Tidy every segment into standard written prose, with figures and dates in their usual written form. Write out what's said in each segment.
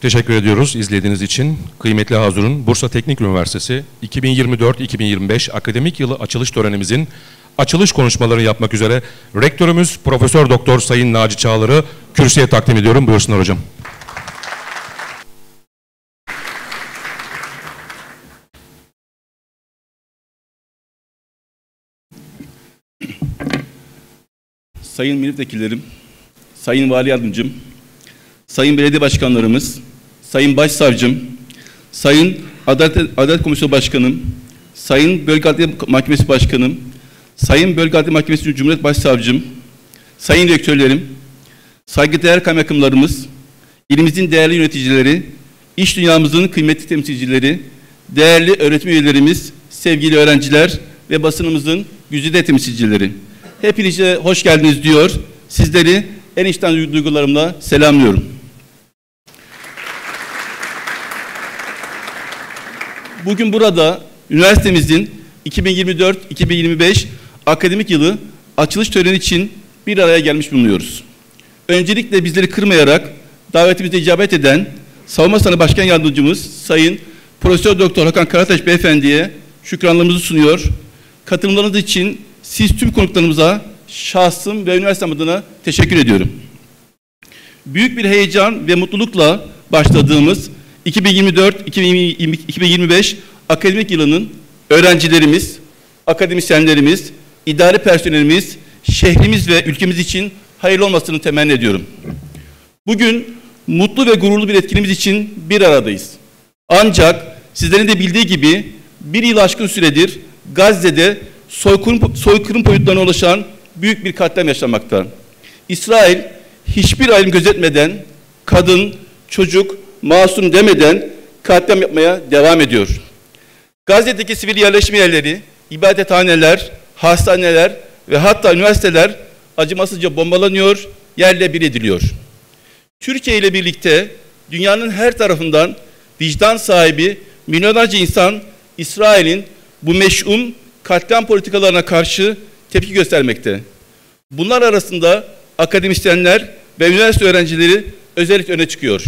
Teşekkür ediyoruz izlediğiniz için. Kıymetli Hazırın, Bursa Teknik Üniversitesi 2024-2025 akademik yılı açılış törenimizin açılış konuşmalarını yapmak üzere Rektörümüz Profesör Doktor Sayın Naci Çağlar'ı kürsüye takdim ediyorum. Buyursunlar hocam. Sayın milletvekillerim, sayın vali yardımcım, sayın belediye başkanlarımız, sayın başsavcım, sayın Adalet Komisyonu Başkanım, sayın Bölge Adliye Mahkemesi Başkanım, sayın Bölge Adliye Mahkemesi Cumhuriyet Başsavcım, sayın rektörlerim, saygıdeğer kaymakamlarımız, ilimizin değerli yöneticileri, iş dünyamızın kıymetli temsilcileri, değerli öğretim üyelerimiz, sevgili öğrenciler ve basınımızın güzide temsilcileri. Hepinize hoş geldiniz diyor. Sizleri en içten duygularımla selamlıyorum. Bugün burada üniversitemizin 2024-2025 akademik yılı açılış töreni için bir araya gelmiş bulunuyoruz. Öncelikle bizleri kırmayarak davetimize icabet eden Savunma Sanayi Başkan Yardımcımız Sayın Profesör Doktor Hakan Karataş Beyefendi'ye şükranlarımızı sunuyor. Katılımlarınız için siz tüm konuklarımıza şahsım ve üniversitem adına teşekkür ediyorum. Büyük bir heyecan ve mutlulukla başladığımız 2024-2025 akademik yılının öğrencilerimiz, akademisyenlerimiz, idari personelimiz, şehrimiz ve ülkemiz için hayırlı olmasını temenni ediyorum. Bugün mutlu ve gururlu bir etkinliğimiz için bir aradayız. Ancak sizlerin de bildiği gibi bir yıl aşkın süredir Gazze'de soykırım boyutlarına ulaşan büyük bir katliam yaşanmakta. İsrail hiçbir ayrım gözetmeden, kadın, çocuk, masum demeden katliam yapmaya devam ediyor. Gazze'deki sivil yerleşme yerleri, ibadethaneler, hastaneler ve hatta üniversiteler acımasızca bombalanıyor, yerle bir ediliyor. Türkiye ile birlikte dünyanın her tarafından vicdan sahibi milyonlarca insan İsrail'in bu meş'um katliam politikalarına karşı tepki göstermekte. Bunlar arasında akademisyenler ve üniversite öğrencileri özellikle öne çıkıyor.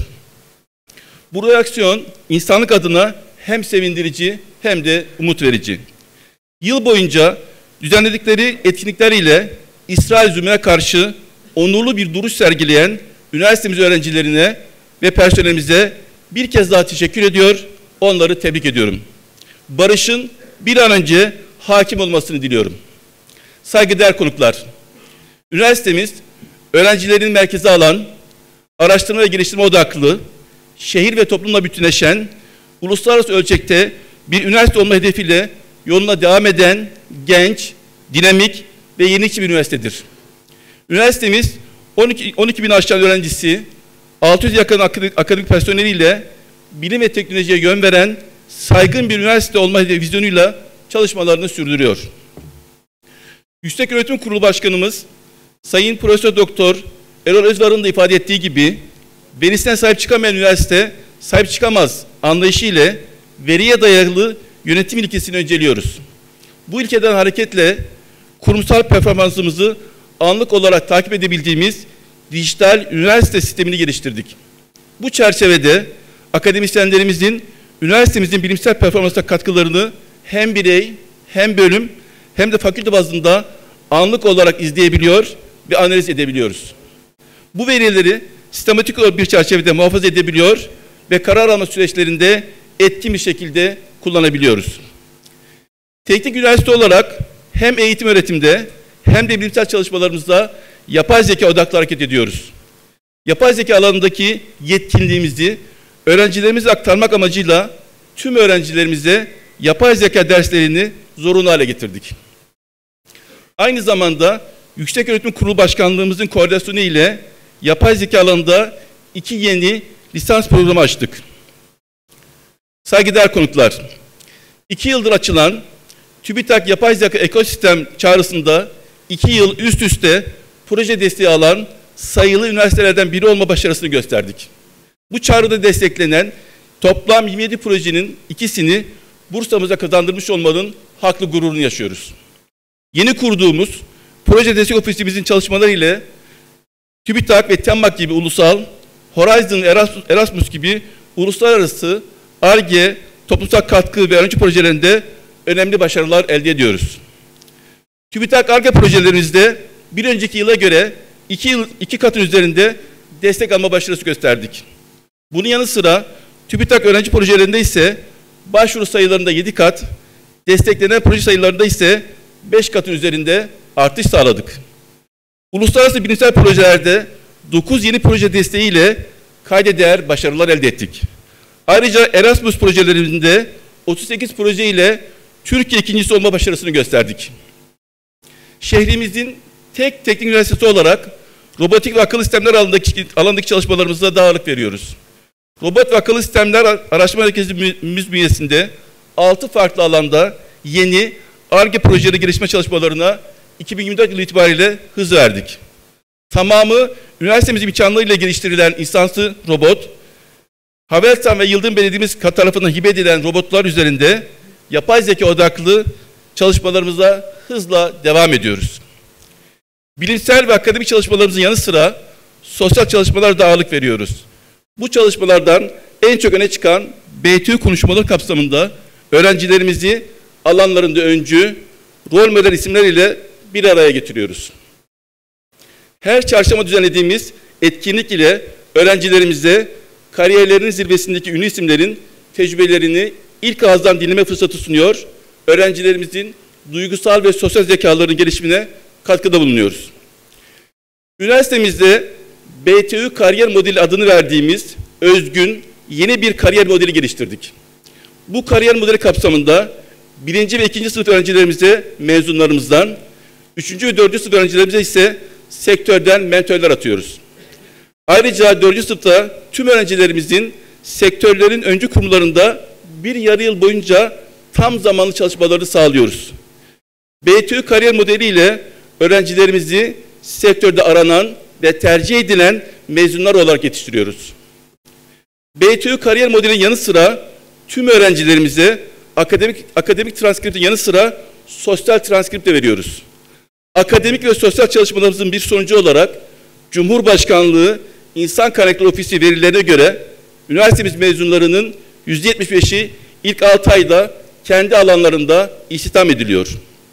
Bu reaksiyon insanlık adına hem sevindirici hem de umut verici. Yıl boyunca düzenledikleri etkinlikleriyle İsrail zulmüne karşı onurlu bir duruş sergileyen üniversitemiz öğrencilerine ve personelimize bir kez daha teşekkür ediyor, onları tebrik ediyorum. Barışın bir an önce hakim olmasını diliyorum. Saygıdeğer konuklar, üniversitemiz öğrencilerin merkeze alan, araştırma ve geliştirme odaklı, şehir ve toplumla bütünleşen, uluslararası ölçekte bir üniversite olma hedefiyle yoluna devam eden genç, dinamik ve yenilikçi bir üniversitedir. Üniversitemiz 12 bin aşkın öğrencisi, 600 yakın akademik personeliyle bilim ve teknolojiye yön veren saygın bir üniversite olma vizyonuyla çalışmalarını sürdürüyor. Yükseköğretim Kurulu Başkanımız Sayın Profesör Doktor Erol Özvar'ın da ifade ettiği gibi verisine sahip çıkamayan üniversite sahip çıkamaz anlayışıyla veriye dayalı yönetim ilkesini önceliyoruz. Bu ilkeden hareketle kurumsal performansımızı anlık olarak takip edebildiğimiz dijital üniversite sistemini geliştirdik. Bu çerçevede akademisyenlerimizin üniversitemizin bilimsel performansına katkılarını hem birey, hem bölüm, hem de fakülte bazında anlık olarak izleyebiliyor ve analiz edebiliyoruz. Bu verileri sistematik olarak bir çerçevede muhafaza edebiliyor ve karar alma süreçlerinde etkin bir şekilde kullanabiliyoruz. Teknik üniversite olarak hem eğitim öğretimde hem de bilimsel çalışmalarımızda yapay zeka odaklı hareket ediyoruz. Yapay zeka alanındaki yetkinliğimizi öğrencilerimize aktarmak amacıyla tüm öğrencilerimize yapay zeka derslerini zorunlu hale getirdik. Aynı zamanda Yükseköğretim Kurulu Başkanlığımızın koordinasyonu ile yapay zeka alanında 2 yeni lisans programı açtık. Saygıdeğer konuklar, 2 yıldır açılan TÜBİTAK Yapay Zeka Ekosistem çağrısında 2 yıl üst üste proje desteği alan sayılı üniversitelerden biri olma başarısını gösterdik. Bu çağrıda desteklenen toplam 27 projenin 2'sini Bursa'mıza kazandırmış olmanın haklı gururunu yaşıyoruz. Yeni kurduğumuz proje destek ofisimizin çalışmaları ile TÜBİTAK ve TEMMAK gibi ulusal, Horizon, Erasmus gibi uluslararası Ar-Ge, toplumsal katkı ve öğrenci projelerinde önemli başarılar elde ediyoruz. TÜBİTAK Ar-Ge projelerimizde bir önceki yıla göre 2 katın üzerinde destek alma başarısı gösterdik. Bunun yanı sıra TÜBİTAK öğrenci projelerinde ise başvuru sayılarında 7 kat, desteklenen proje sayılarında ise 5 katın üzerinde artış sağladık. Uluslararası bilimsel projelerde 9 yeni proje desteğiyle kayda değer başarılar elde ettik. Ayrıca Erasmus projelerinde 38 proje ile Türkiye ikincisi olma başarısını gösterdik. Şehrimizin tek teknik üniversitesi olarak robotik ve akıllı sistemler alanındaki çalışmalarımıza da ağırlık veriyoruz. Robot ve akıllı sistemler araştırma merkezimiz bünyesinde 6 farklı alanda yeni Ar-Ge projeleri geliştirme çalışmalarına 2024 yılı itibariyle hız verdik. Tamamı üniversitemizin imkanlarıyla geliştirilen insansız robot, Havelsan ve Yıldırım Belediye'miz tarafından hibe edilen robotlar üzerinde yapay zeka odaklı çalışmalarımıza hızla devam ediyoruz. Bilimsel ve akademik çalışmalarımızın yanı sıra sosyal çalışmalara da ağırlık veriyoruz. Bu çalışmalardan en çok öne çıkan BTÜ konuşmaları kapsamında öğrencilerimizi alanlarında öncü, rol model isimler ile bir araya getiriyoruz. Her çarşamba düzenlediğimiz etkinlik ile öğrencilerimize kariyerlerinin zirvesindeki ünlü isimlerin tecrübelerini ilk ağızdan dinleme fırsatı sunuyor, öğrencilerimizin duygusal ve sosyal zekalarının gelişimine katkıda bulunuyoruz. Üniversitemizde BTÜ kariyer modeli adını verdiğimiz özgün yeni bir kariyer modeli geliştirdik. Bu kariyer modeli kapsamında 1. ve 2. sınıf öğrencilerimize mezunlarımızdan, 3. ve 4. sınıf öğrencilerimize ise sektörden mentörler atıyoruz. Ayrıca 4. sınıfta tüm öğrencilerimizin sektörlerin öncü kurumlarında bir yarı yıl boyunca tam zamanlı çalışmalarını sağlıyoruz. BTÜ kariyer modeliyle öğrencilerimizi sektörde aranan ve tercih edilen mezunlar olarak yetiştiriyoruz. BTÜ kariyer modelinin yanı sıra tüm öğrencilerimize akademik transkriptin yanı sıra sosyal transkript de veriyoruz. Akademik ve sosyal çalışmalarımızın bir sonucu olarak Cumhurbaşkanlığı İnsan Kaynakları Ofisi verilerine göre üniversitemiz mezunlarının %75'i ilk 6 ayda kendi alanlarında istihdam ediliyor.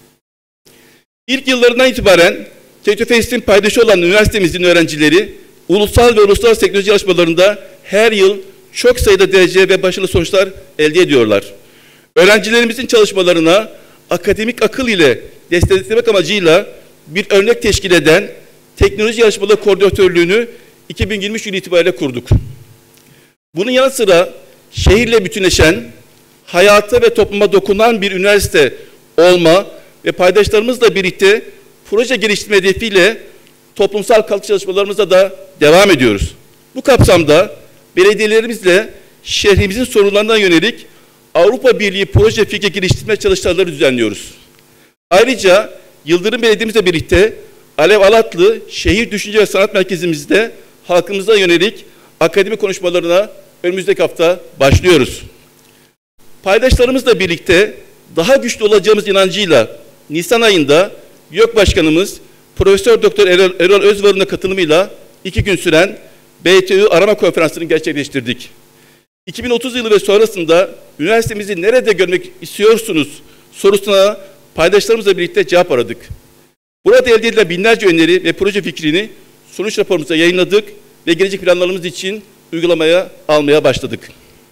İlk yıllarından itibaren TÜFEİS'in paydaşı olan üniversitemizin öğrencileri ulusal ve uluslararası teknoloji yarışmalarında her yıl çok sayıda derece ve başarılı sonuçlar elde ediyorlar. Öğrencilerimizin çalışmalarına akademik akıl ile desteklemek amacıyla bir örnek teşkil eden teknoloji yarışmaları koordinatörlüğünü 2023 yılı itibariyle kurduk. Bunun yanı sıra şehirle bütünleşen, hayata ve topluma dokunan bir üniversite olma ve paydaşlarımızla birlikte proje geliştirme hedefiyle toplumsal katkı çalışmalarımıza da devam ediyoruz. Bu kapsamda belediyelerimizle şehrimizin sorunlarına yönelik Avrupa Birliği proje fikri geliştirme çalışmaları düzenliyoruz. Ayrıca Yıldırım Belediye'mizle birlikte Alev Alatlı Şehir Düşünce ve Sanat Merkezimizde halkımıza yönelik akademik konuşmalarına önümüzdeki hafta başlıyoruz. Paydaşlarımızla birlikte daha güçlü olacağımız inancıyla Nisan ayında YÖK Başkanımız Profesör Doktor Erol Özvar'ın katılımıyla 2 gün süren BTÜ Arama Konferansı'nı gerçekleştirdik. 2030 yılı ve sonrasında üniversitemizi nerede görmek istiyorsunuz sorusuna paydaşlarımızla birlikte cevap aradık. Burada elde edilen binlerce öneri ve proje fikrini sonuç raporumuza yayınladık ve gelecek planlarımız için uygulamaya almaya başladık.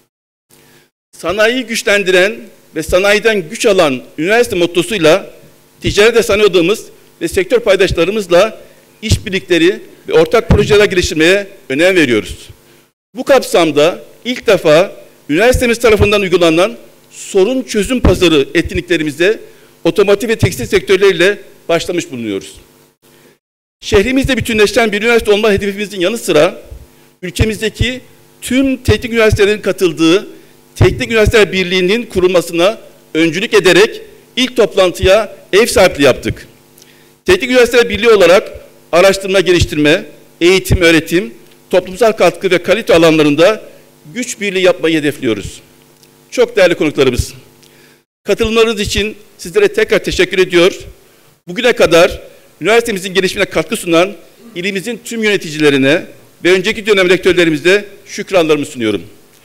Sanayiyi güçlendiren ve sanayiden güç alan üniversite mottosuyla ticaret ve sanayi odamız ve sektör paydaşlarımızla işbirlikleri ve ortak projeler geliştirmeye önem veriyoruz. Bu kapsamda ilk defa üniversitemiz tarafından uygulanan sorun çözüm pazarı etkinliklerimize otomotiv ve tekstil sektörleriyle başlamış bulunuyoruz. Şehrimizde bütünleşen bir üniversite olma hedefimizin yanı sıra ülkemizdeki tüm teknik üniversitelerin katıldığı Teknik Üniversiteler Birliği'nin kurulmasına öncülük ederek ilk toplantıya ev sahipliği yaptık. Teknik Üniversiteler Birliği olarak araştırma, geliştirme, eğitim, öğretim, toplumsal katkı ve kalite alanlarında güç birliği yapmayı hedefliyoruz. Çok değerli konuklarımız, katılımlarınız için sizlere tekrar teşekkür ediyor. Bugüne kadar üniversitemizin gelişimine katkı sunan ilimizin tüm yöneticilerine, ve önceki dönem rektörlerimize şükranlarımı sunuyorum.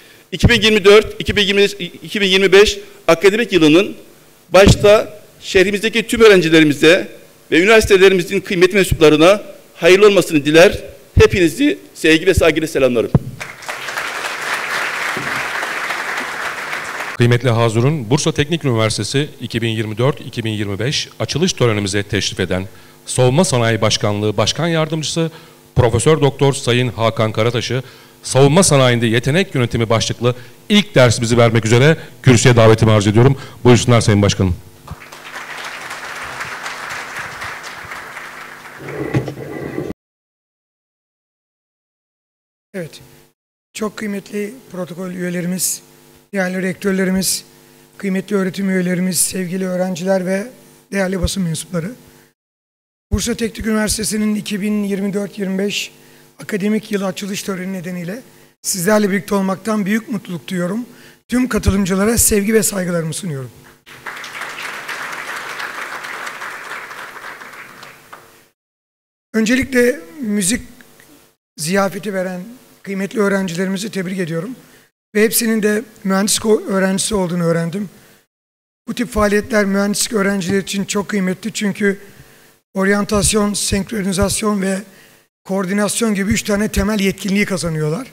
2024-2025 akademik yılının başta şehrimizdeki tüm öğrencilerimize ve üniversitelerimizin kıymetli mensuplarına hayırlı olmasını diler. Hepinizi sevgi ve saygıyla selamlarım. Kıymetli hazırın, Bursa Teknik Üniversitesi 2024-2025 açılış törenimize teşrif eden Savunma Sanayi Başkanlığı Başkan Yardımcısı Profesör Doktor Sayın Hakan Karataş'ı Savunma Sanayi'nde Yetenek Yönetimi başlıklı ilk dersimizi vermek üzere kürsüye davetimi arz ediyorum. Buyursunlar Sayın Başkanım. Evet, çok kıymetli protokol üyelerimiz, değerli rektörlerimiz, kıymetli öğretim üyelerimiz, sevgili öğrenciler ve değerli basın mensupları. Bursa Teknik Üniversitesi'nin 2024-25 akademik yıl açılış töreni nedeniyle sizlerle birlikte olmaktan büyük mutluluk duyuyorum. Tüm katılımcılara sevgi ve saygılarımı sunuyorum. Öncelikle müzik ziyafeti veren kıymetli öğrencilerimizi tebrik ediyorum. Ve hepsinin de mühendislik öğrencisi olduğunu öğrendim. Bu tip faaliyetler mühendislik öğrenciler için çok kıymetli çünkü oryantasyon, senkronizasyon ve koordinasyon gibi 3 tane temel yetkinliği kazanıyorlar.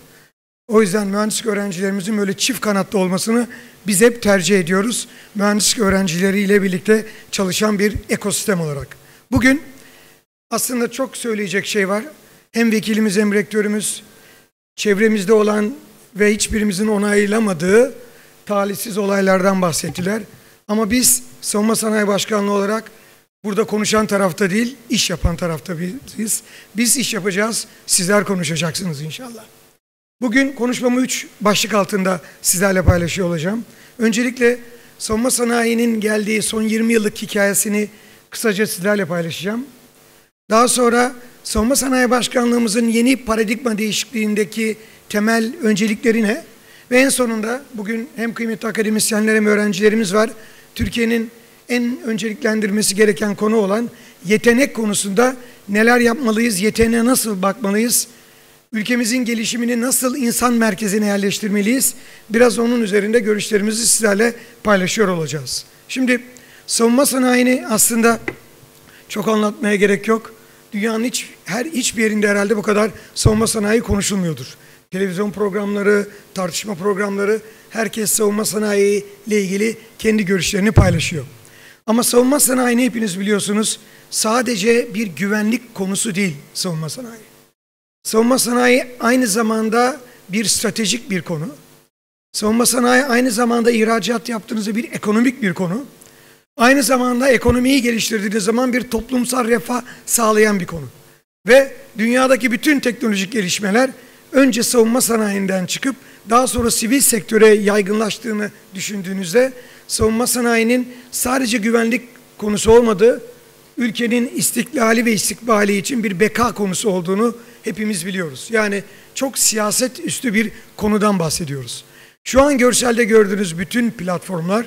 O yüzden mühendislik öğrencilerimizin böyle çift kanatlı olmasını biz hep tercih ediyoruz. Mühendislik öğrencileriyle birlikte çalışan bir ekosistem olarak. Bugün aslında çok söyleyecek şey var. Hem vekilimiz hem rektörümüz çevremizde olan ve hiçbirimizin onaylamadığı talihsiz olaylardan bahsettiler. Ama biz Savunma Sanayi Başkanlığı olarak burada konuşan tarafta değil, iş yapan tarafta biziz. Biz iş yapacağız, sizler konuşacaksınız inşallah. Bugün konuşmamı 3 başlık altında sizlerle paylaşıyor olacağım. Öncelikle savunma sanayinin geldiği son 20 yıllık hikayesini kısaca sizlerle paylaşacağım. Daha sonra Savunma Sanayi Başkanlığımızın yeni paradigma değişikliğindeki temel öncelikleri ne? Ve en sonunda bugün hem kıymetli akademisyenler hem öğrencilerimiz var. Türkiye'nin en önceliklendirmesi gereken konu olan yetenek konusunda neler yapmalıyız, yeteneğe nasıl bakmalıyız, ülkemizin gelişimini nasıl insan merkezine yerleştirmeliyiz? Biraz onun üzerinde görüşlerimizi sizlerle paylaşıyor olacağız. Şimdi savunma sanayini aslında çok anlatmaya gerek yok. Dünyanın hiçbir yerinde herhalde bu kadar savunma sanayi konuşulmuyordur. Televizyon programları, tartışma programları, herkes savunma sanayi ile ilgili kendi görüşlerini paylaşıyor. Ama savunma sanayini hepiniz biliyorsunuz, sadece bir güvenlik konusu değil savunma sanayi. Savunma sanayi aynı zamanda bir stratejik bir konu. Savunma sanayi aynı zamanda ihracat yaptığınızda bir ekonomik bir konu. Aynı zamanda ekonomiyi geliştirdiğiniz zaman bir toplumsal refah sağlayan bir konu. Ve dünyadaki bütün teknolojik gelişmeler önce savunma sanayinden çıkıp daha sonra sivil sektöre yaygınlaştığını düşündüğünüzde savunma sanayinin sadece güvenlik konusu olmadığı, ülkenin istiklali ve istikbali için bir beka konusu olduğunu hepimiz biliyoruz. Yani çok siyaset üstü bir konudan bahsediyoruz. Şu an görselde gördüğünüz bütün platformlar,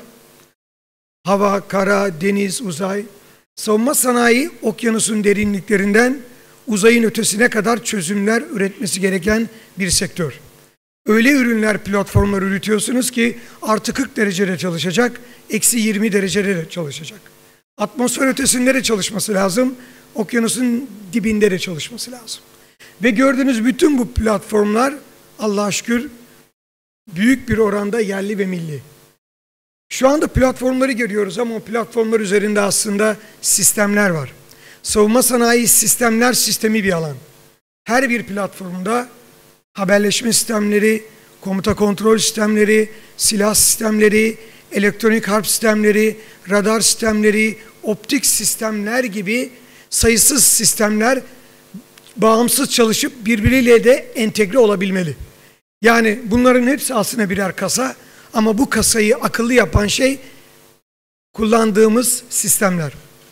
hava, kara, deniz, uzay, savunma sanayi okyanusun derinliklerinden uzayın ötesine kadar çözümler üretmesi gereken bir sektör. Öyle ürünler, platformlar üretiyorsunuz ki artı 40 derecede çalışacak, eksi 20 derecede de çalışacak. Atmosfer ötesinde de çalışması lazım, okyanusun dibinde de çalışması lazım. Ve gördüğünüz bütün bu platformlar Allah'a şükür büyük bir oranda yerli ve milli. Şu anda platformları görüyoruz ama o platformlar üzerinde aslında sistemler var. Savunma sanayi sistemler sistemi bir alan. Her bir platformda haberleşme sistemleri, komuta kontrol sistemleri, silah sistemleri, elektronik harp sistemleri, radar sistemleri, optik sistemler gibi sayısız sistemler bağımsız çalışıp birbiriyle de entegre olabilmeli. Yani bunların hepsi aslında birer kasa ama bu kasayı akıllı yapan şey kullandığımız sistemler.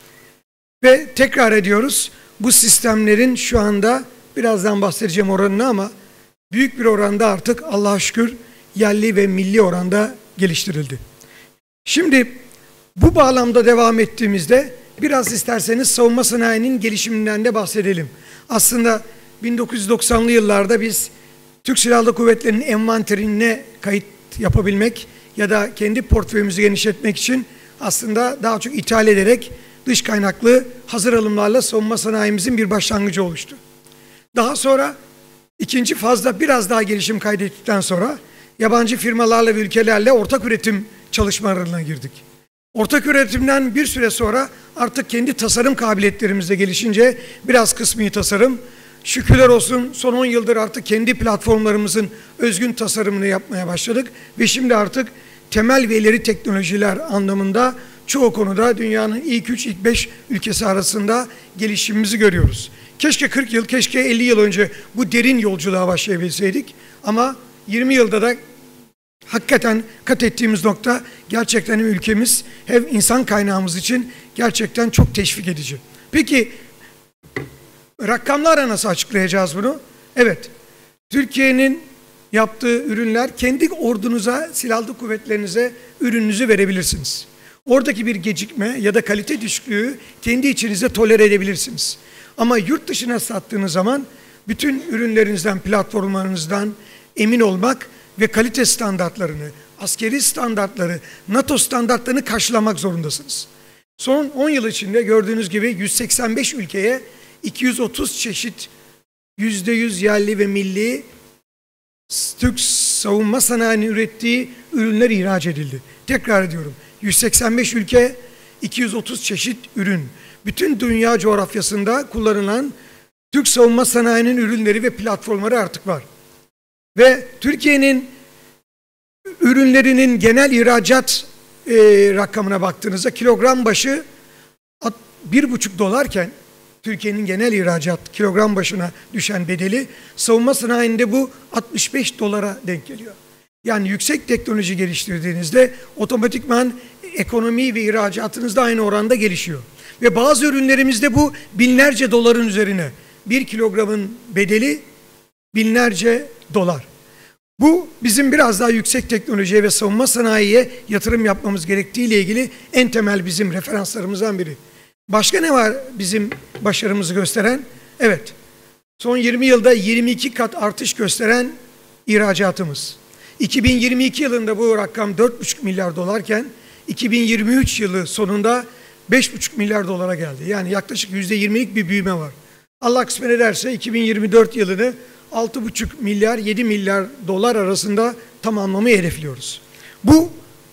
Ve tekrar ediyoruz, bu sistemlerin şu anda birazdan bahsedeceğim oranını ama büyük bir oranda artık Allah'a şükür yerli ve milli oranda geliştirildi. Şimdi bu bağlamda devam ettiğimizde biraz isterseniz savunma sanayinin gelişiminden de bahsedelim. Aslında 1990'lı yıllarda biz Türk Silahlı Kuvvetleri'nin envanterine kayıt yapabilmek ya da kendi portföyümüzü genişletmek için aslında daha çok ithal ederek dış kaynaklı hazır alımlarla savunma sanayimizin bir başlangıcı oluştu. Daha sonra ikinci fazda biraz daha gelişim kaydettikten sonra yabancı firmalarla ve ülkelerle ortak üretim çalışmalarına girdik. Ortak üretimden bir süre sonra artık kendi tasarım kabiliyetlerimiz de gelişince biraz kısmi tasarım, şükürler olsun son 10 yıldır artık kendi platformlarımızın özgün tasarımını yapmaya başladık ve şimdi artık temel ve ileri teknolojiler anlamında çoğu konuda dünyanın ilk 3, ilk 5 ülkesi arasında gelişimimizi görüyoruz. Keşke 40 yıl, keşke 50 yıl önce bu derin yolculuğa başlayabilseydik ama 20 yılda da hakikaten kat ettiğimiz nokta gerçekten hem ülkemiz hem insan kaynağımız için gerçekten çok teşvik edici. Peki rakamlarla nasıl açıklayacağız bunu? Evet, Türkiye'nin yaptığı ürünler kendi ordunuza, silahlı kuvvetlerinize ürününüzü verebilirsiniz. Oradaki bir gecikme ya da kalite düşüklüğü kendi içinizde tolere edebilirsiniz. Ama yurt dışına sattığınız zaman bütün ürünlerinizden, platformlarınızdan emin olmak ve kalite standartlarını, askeri standartları, NATO standartlarını karşılamak zorundasınız. Son 10 yıl içinde gördüğünüz gibi 185 ülkeye 230 çeşit %100 yerli ve milli Türk savunma sanayinin ürettiği ürünler ihraç edildi. Tekrar ediyorum. 185 ülke, 230 çeşit ürün. Bütün dünya coğrafyasında kullanılan Türk savunma sanayinin ürünleri ve platformları artık var. Ve Türkiye'nin ürünlerinin genel ihracat rakamına baktığınızda kilogram başı 1,5 dolarken Türkiye'nin genel ihracat kilogram başına düşen bedeli savunma sanayinde bu 65 dolara denk geliyor. Yani yüksek teknoloji geliştirdiğinizde otomatikman ekonomi ve ihracatınız da aynı oranda gelişiyor. Ve bazı ürünlerimizde bu binlerce doların üzerine. 1 kilogramın bedeli binlerce dolar. Bu bizim biraz daha yüksek teknolojiye ve savunma sanayiye yatırım yapmamız gerektiğiyle ilgili en temel bizim referanslarımızdan biri. Başka ne var bizim başarımızı gösteren? Evet, son 20 yılda 22 kat artış gösteren ihracatımız. 2022 yılında bu rakam 4,5 milyar dolarken 2023 yılı sonunda 5,5 milyar dolara geldi. Yani yaklaşık %20'lik bir büyüme var. Allah kısmet ederse 2024 yılını 6,5 milyar 7 milyar dolar arasında tamamlamayı hedefliyoruz. Bu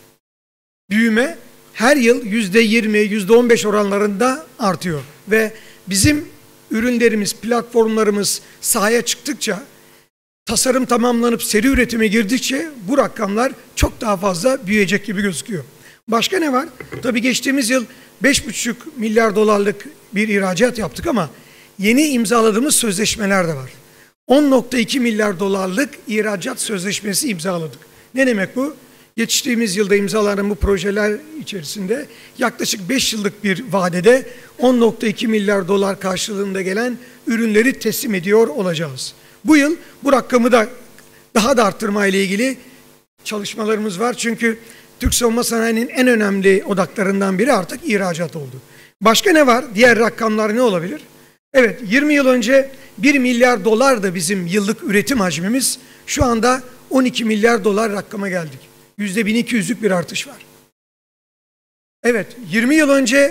büyüme her yıl %20, %15 oranlarında artıyor. Ve bizim ürünlerimiz, platformlarımız sahaya çıktıkça, tasarım tamamlanıp seri üretime girdikçe bu rakamlar çok daha fazla büyüyecek gibi gözüküyor. Başka ne var? Tabii geçtiğimiz yıl 5,5 milyar dolarlık bir ihracat yaptık ama yeni imzaladığımız sözleşmeler de var. 10,2 milyar dolarlık ihracat sözleşmesi imzaladık. Ne demek bu? Geçtiğimiz yılda imzalanan bu projeler içerisinde yaklaşık 5 yıllık bir vadede 10,2 milyar dolar karşılığında gelen ürünleri teslim ediyor olacağız. Bu yıl bu rakamı da daha da arttırma ile ilgili çalışmalarımız var. Çünkü Türk savunma sanayinin en önemli odaklarından biri artık ihracat oldu. Başka ne var? Diğer rakamlar ne olabilir? Evet, 20 yıl önce 1 milyar dolar da bizim yıllık üretim hacmimiz. Şu anda 12 milyar dolar rakama geldik. %1200'lük bir artış var. Evet, 20 yıl önce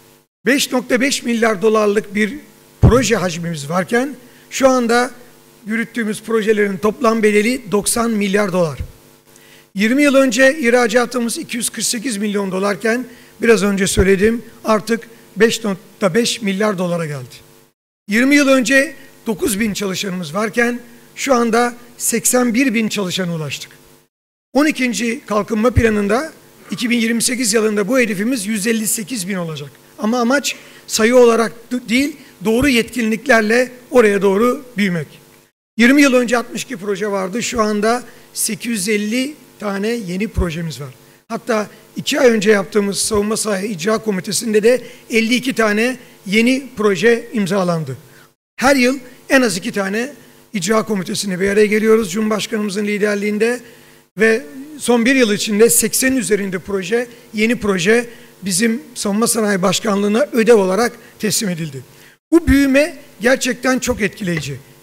5,5 milyar dolarlık bir proje hacmimiz varken şu anda yürüttüğümüz projelerin toplam bedeli 90 milyar dolar. 20 yıl önce ihracatımız 248 milyon dolarken biraz önce söylediğim artık 5,5 milyar dolara geldi. 20 yıl önce 9 bin çalışanımız varken şu anda 81 bin çalışana ulaştık. 12. kalkınma planında 2028 yılında bu hedefimiz 158 bin olacak. Ama amaç sayı olarak değil, doğru yetkinliklerle oraya doğru büyümek. 20 yıl önce 62 proje vardı. Şu anda 850 tane yeni projemiz var. Hatta 2 ay önce yaptığımız Savunma Sanayi İcra Komitesi'nde de 52 tane yeni proje imzalandı. Her yıl en az 2 tane İcra Komitesi'ne bir araya geliyoruz Cumhurbaşkanımızın liderliğinde ve son 1 yıl içinde 80'in üzerinde proje, yeni proje bizim Savunma Sanayi Başkanlığı'na ödev olarak teslim edildi. Bu büyüme gerçekten çok etkileyici.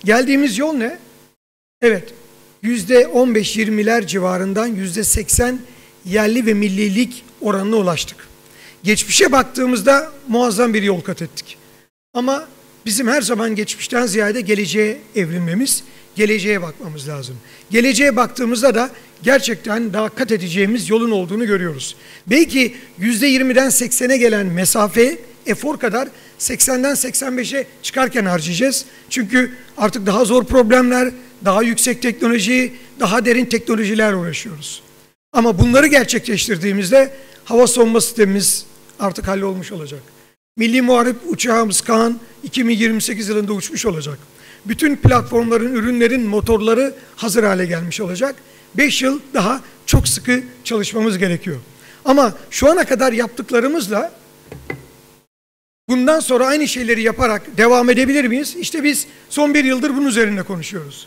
geldiğimiz yol ne? Evet, %15-20'ler civarından %80 yerli ve millilik oranına ulaştık. Geçmişe baktığımızda muazzam bir yol kat ettik. Ama bizim her zaman geçmişten ziyade geleceğe evrilmemiz, geleceğe bakmamız lazım. Geleceğe baktığımızda da gerçekten daha kat edeceğimiz yolun olduğunu görüyoruz. Belki %20'den 80'e gelen mesafe, efor kadar 80'den 85'e çıkarken harcayacağız. Çünkü artık daha zor problemler, daha yüksek teknoloji, daha derin teknolojiler uğraşıyoruz. Ama bunları gerçekleştirdiğimizde hava savunma sistemimiz artık hallolmuş olacak. Milli Muharip uçağımız Kaan 2028 yılında uçmuş olacak. Bütün platformların, ürünlerin motorları hazır hale gelmiş olacak. 5 yıl daha çok sıkı çalışmamız gerekiyor. Ama şu ana kadar yaptıklarımızla bundan sonra aynı şeyleri yaparak devam edebilir miyiz? İşte biz son 1 yıldır bunun üzerinde konuşuyoruz.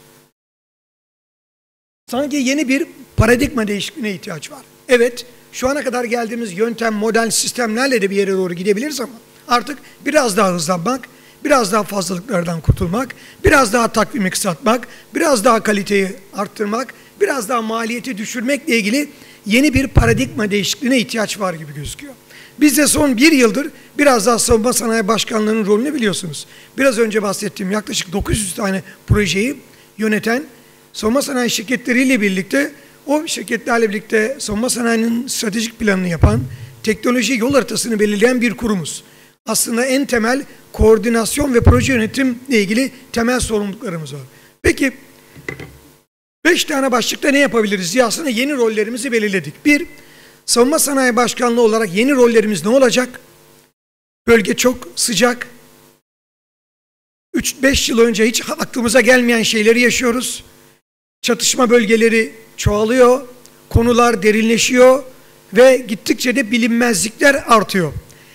Sanki yeni bir paradigma değişikliğine ihtiyaç var. Evet, şu ana kadar geldiğimiz yöntem, model, sistemlerle de bir yere doğru gidebiliriz ama artık biraz daha hızlanmak, biraz daha fazlalıklardan kurtulmak, biraz daha takvimi kısaltmak, biraz daha kaliteyi arttırmak, biraz daha maliyeti düşürmekle ilgili yeni bir paradigma değişikliğine ihtiyaç var gibi gözüküyor. Biz de son 1 yıldır biraz daha Savunma Sanayi Başkanlığı'nın rolünü biliyorsunuz. Biraz önce bahsettiğim yaklaşık 900 tane projeyi yöneten savunma sanayi şirketleriyle birlikte, o şirketlerle birlikte savunma sanayinin stratejik planını yapan, teknoloji yol haritasını belirleyen bir kurumuz. Aslında en temel koordinasyon ve proje yönetimle ilgili temel sorumluluklarımız var. Peki 5 tane başlıkta ne yapabiliriz diye aslında yeni rollerimizi belirledik. 1, Savunma Sanayi Başkanlığı olarak yeni rollerimiz ne olacak? Bölge çok sıcak. 3-5 yıl önce hiç aklımıza gelmeyen şeyleri yaşıyoruz. Çatışma bölgeleri çoğalıyor, konular derinleşiyor ve gittikçe de bilinmezlikler artıyor.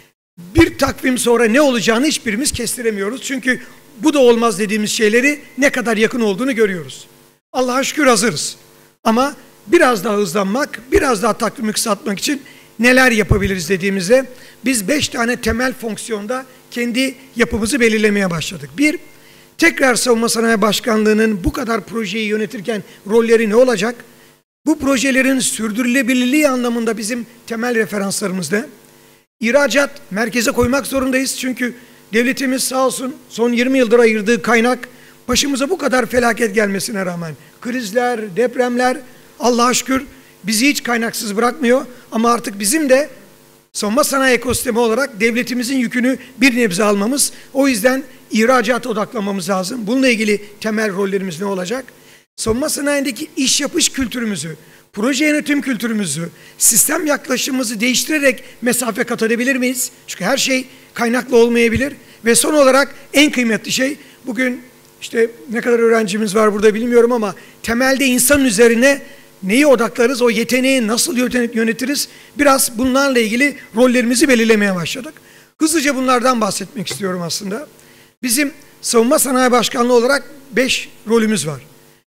Bir takvim sonra ne olacağını hiçbirimiz kestiremiyoruz. Çünkü bu da olmaz dediğimiz şeyleri ne kadar yakın olduğunu görüyoruz. Allah'a şükür hazırız. Ama biraz daha hızlanmak, biraz daha takvimi kısaltmak için neler yapabiliriz dediğimizde biz 5 tane temel fonksiyonda kendi yapımızı belirlemeye başladık. 1, tekrar Savunma Sanayi Başkanlığı'nın bu kadar projeyi yönetirken rolleri ne olacak? Bu projelerin sürdürülebilirliği anlamında bizim temel referanslarımız ne? İhracat merkeze koymak zorundayız. Çünkü devletimiz sağ olsun son 20 yıldır ayırdığı kaynak başımıza bu kadar felaket gelmesine rağmen krizler, depremler Allah'a şükür bizi hiç kaynaksız bırakmıyor. Ama artık bizim de savunma sanayi ekosistemi olarak devletimizin yükünü bir nebze almamız, o yüzden ihracata odaklanmamız lazım. Bununla ilgili temel rollerimiz ne olacak? Savunma sanayindeki iş yapış kültürümüzü, proje yönetim kültürümüzü, sistem yaklaşımımızı değiştirerek mesafe kat edebilir miyiz? Çünkü her şey kaynaklı olmayabilir. Ve son olarak en kıymetli şey, bugün işte ne kadar öğrencimiz var burada bilmiyorum ama temelde insanın üzerine neyi odaklarız, o yeteneği nasıl yönetiriz? Biraz bunlarla ilgili rollerimizi belirlemeye başladık. Hızlıca bunlardan bahsetmek istiyorum aslında. Bizim Savunma Sanayi Başkanlığı olarak 5 rolümüz var.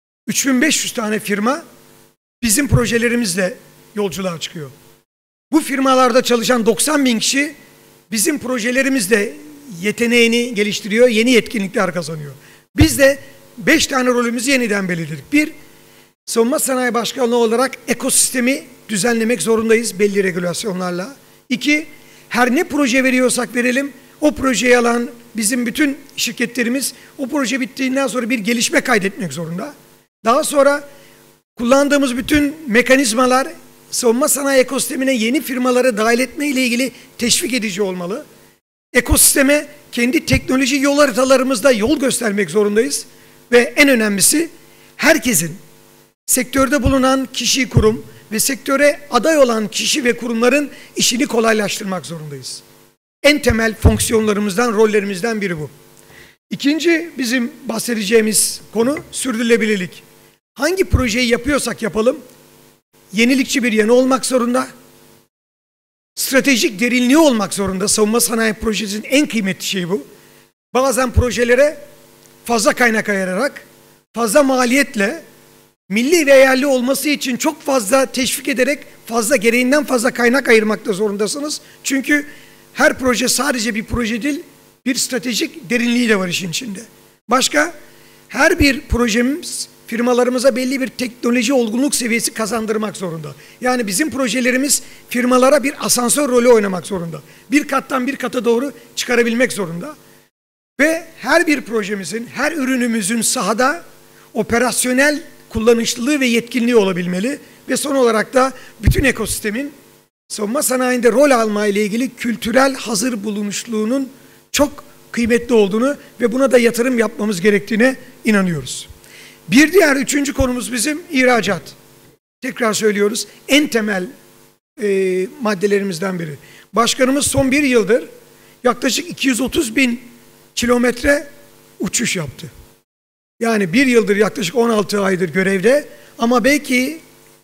3500 tane firma bizim projelerimizle yolculuğa çıkıyor. Bu firmalarda çalışan 90.000 kişi bizim projelerimizle yeteneğini geliştiriyor, yeni yetkinlikler kazanıyor. Biz de 5 tane rolümüzü yeniden belirledik. 1, Savunma Sanayi Başkanlığı olarak ekosistemi düzenlemek zorundayız belli regülasyonlarla. 2, her ne proje veriyorsak verelim, o projeyi alan bizim bütün şirketlerimiz o proje bittiğinden sonra bir gelişme kaydetmek zorunda. Daha sonra kullandığımız bütün mekanizmalar savunma sanayi ekosistemine yeni firmaları dahil etme ile ilgili teşvik edici olmalı. Ekosisteme kendi teknoloji yol haritalarımızda yol göstermek zorundayız. Ve en önemlisi herkesin, sektörde bulunan kişi, kurum ve sektöre aday olan kişi ve kurumların işini kolaylaştırmak zorundayız. En temel fonksiyonlarımızdan, rollerimizden biri bu. İkinci bizim bahsedeceğimiz konu sürdürülebilirlik. Hangi projeyi yapıyorsak yapalım, yenilikçi bir yanı olmak zorunda, stratejik derinliği olmak zorunda. Savunma sanayi projesinin en kıymetli şeyi bu. Bazen projelere fazla kaynak ayırarak, fazla maliyetle, milli ve yerli olması için çok fazla teşvik ederek fazla gereğinden fazla kaynak ayırmakta zorundasınız. Çünkü her proje sadece bir proje değil, bir stratejik derinliği de var işin içinde. Başka, Her bir projemiz firmalarımıza belli bir teknoloji olgunluk seviyesi kazandırmak zorunda. Yani bizim projelerimiz firmalara bir asansör rolü oynamak zorunda. Bir kattan bir kata doğru çıkarabilmek zorunda. Ve her bir projemizin, her ürünümüzün sahada operasyonel kullanışlılığı ve yetkinliği olabilmeli. Ve son olarak da bütün ekosistemin savunma sanayinde rol alma ile ilgili kültürel hazır bulunuşluğunun çok kıymetli olduğunu ve buna da yatırım yapmamız gerektiğine inanıyoruz. Bir diğer üçüncü konumuz bizim ihracat. Tekrar söylüyoruz, en temel maddelerimizden biri. Başkanımız son bir yıldır yaklaşık 230 bin kilometre uçuş yaptı. Yani bir yıldır yaklaşık 16 aydır görevde ama belki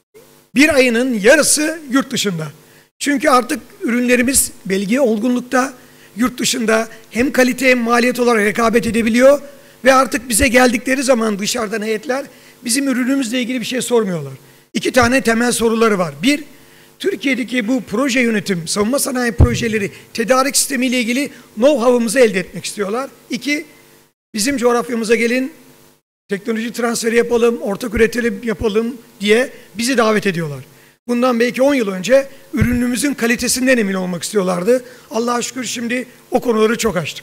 bir ayının yarısı yurt dışında. Çünkü artık ürünlerimiz belge olgunlukta, yurt dışında hem kalite hem maliyet olarak rekabet edebiliyor ve artık bize geldikleri zaman dışarıdan heyetler bizim ürünümüzle ilgili bir şey sormuyorlar. İki tane temel soruları var. Bir, Türkiye'deki bu proje yönetim, savunma sanayi projeleri, tedarik sistemiyle ilgili know-how'ımızı elde etmek istiyorlar. İki, bizim coğrafyamıza gelin, teknoloji transferi yapalım, ortak üretim yapalım diye bizi davet ediyorlar. Bundan belki 10 yıl önce ürünümüzün kalitesinden emin olmak istiyorlardı. Allah'a şükür şimdi o konuları çok açtık.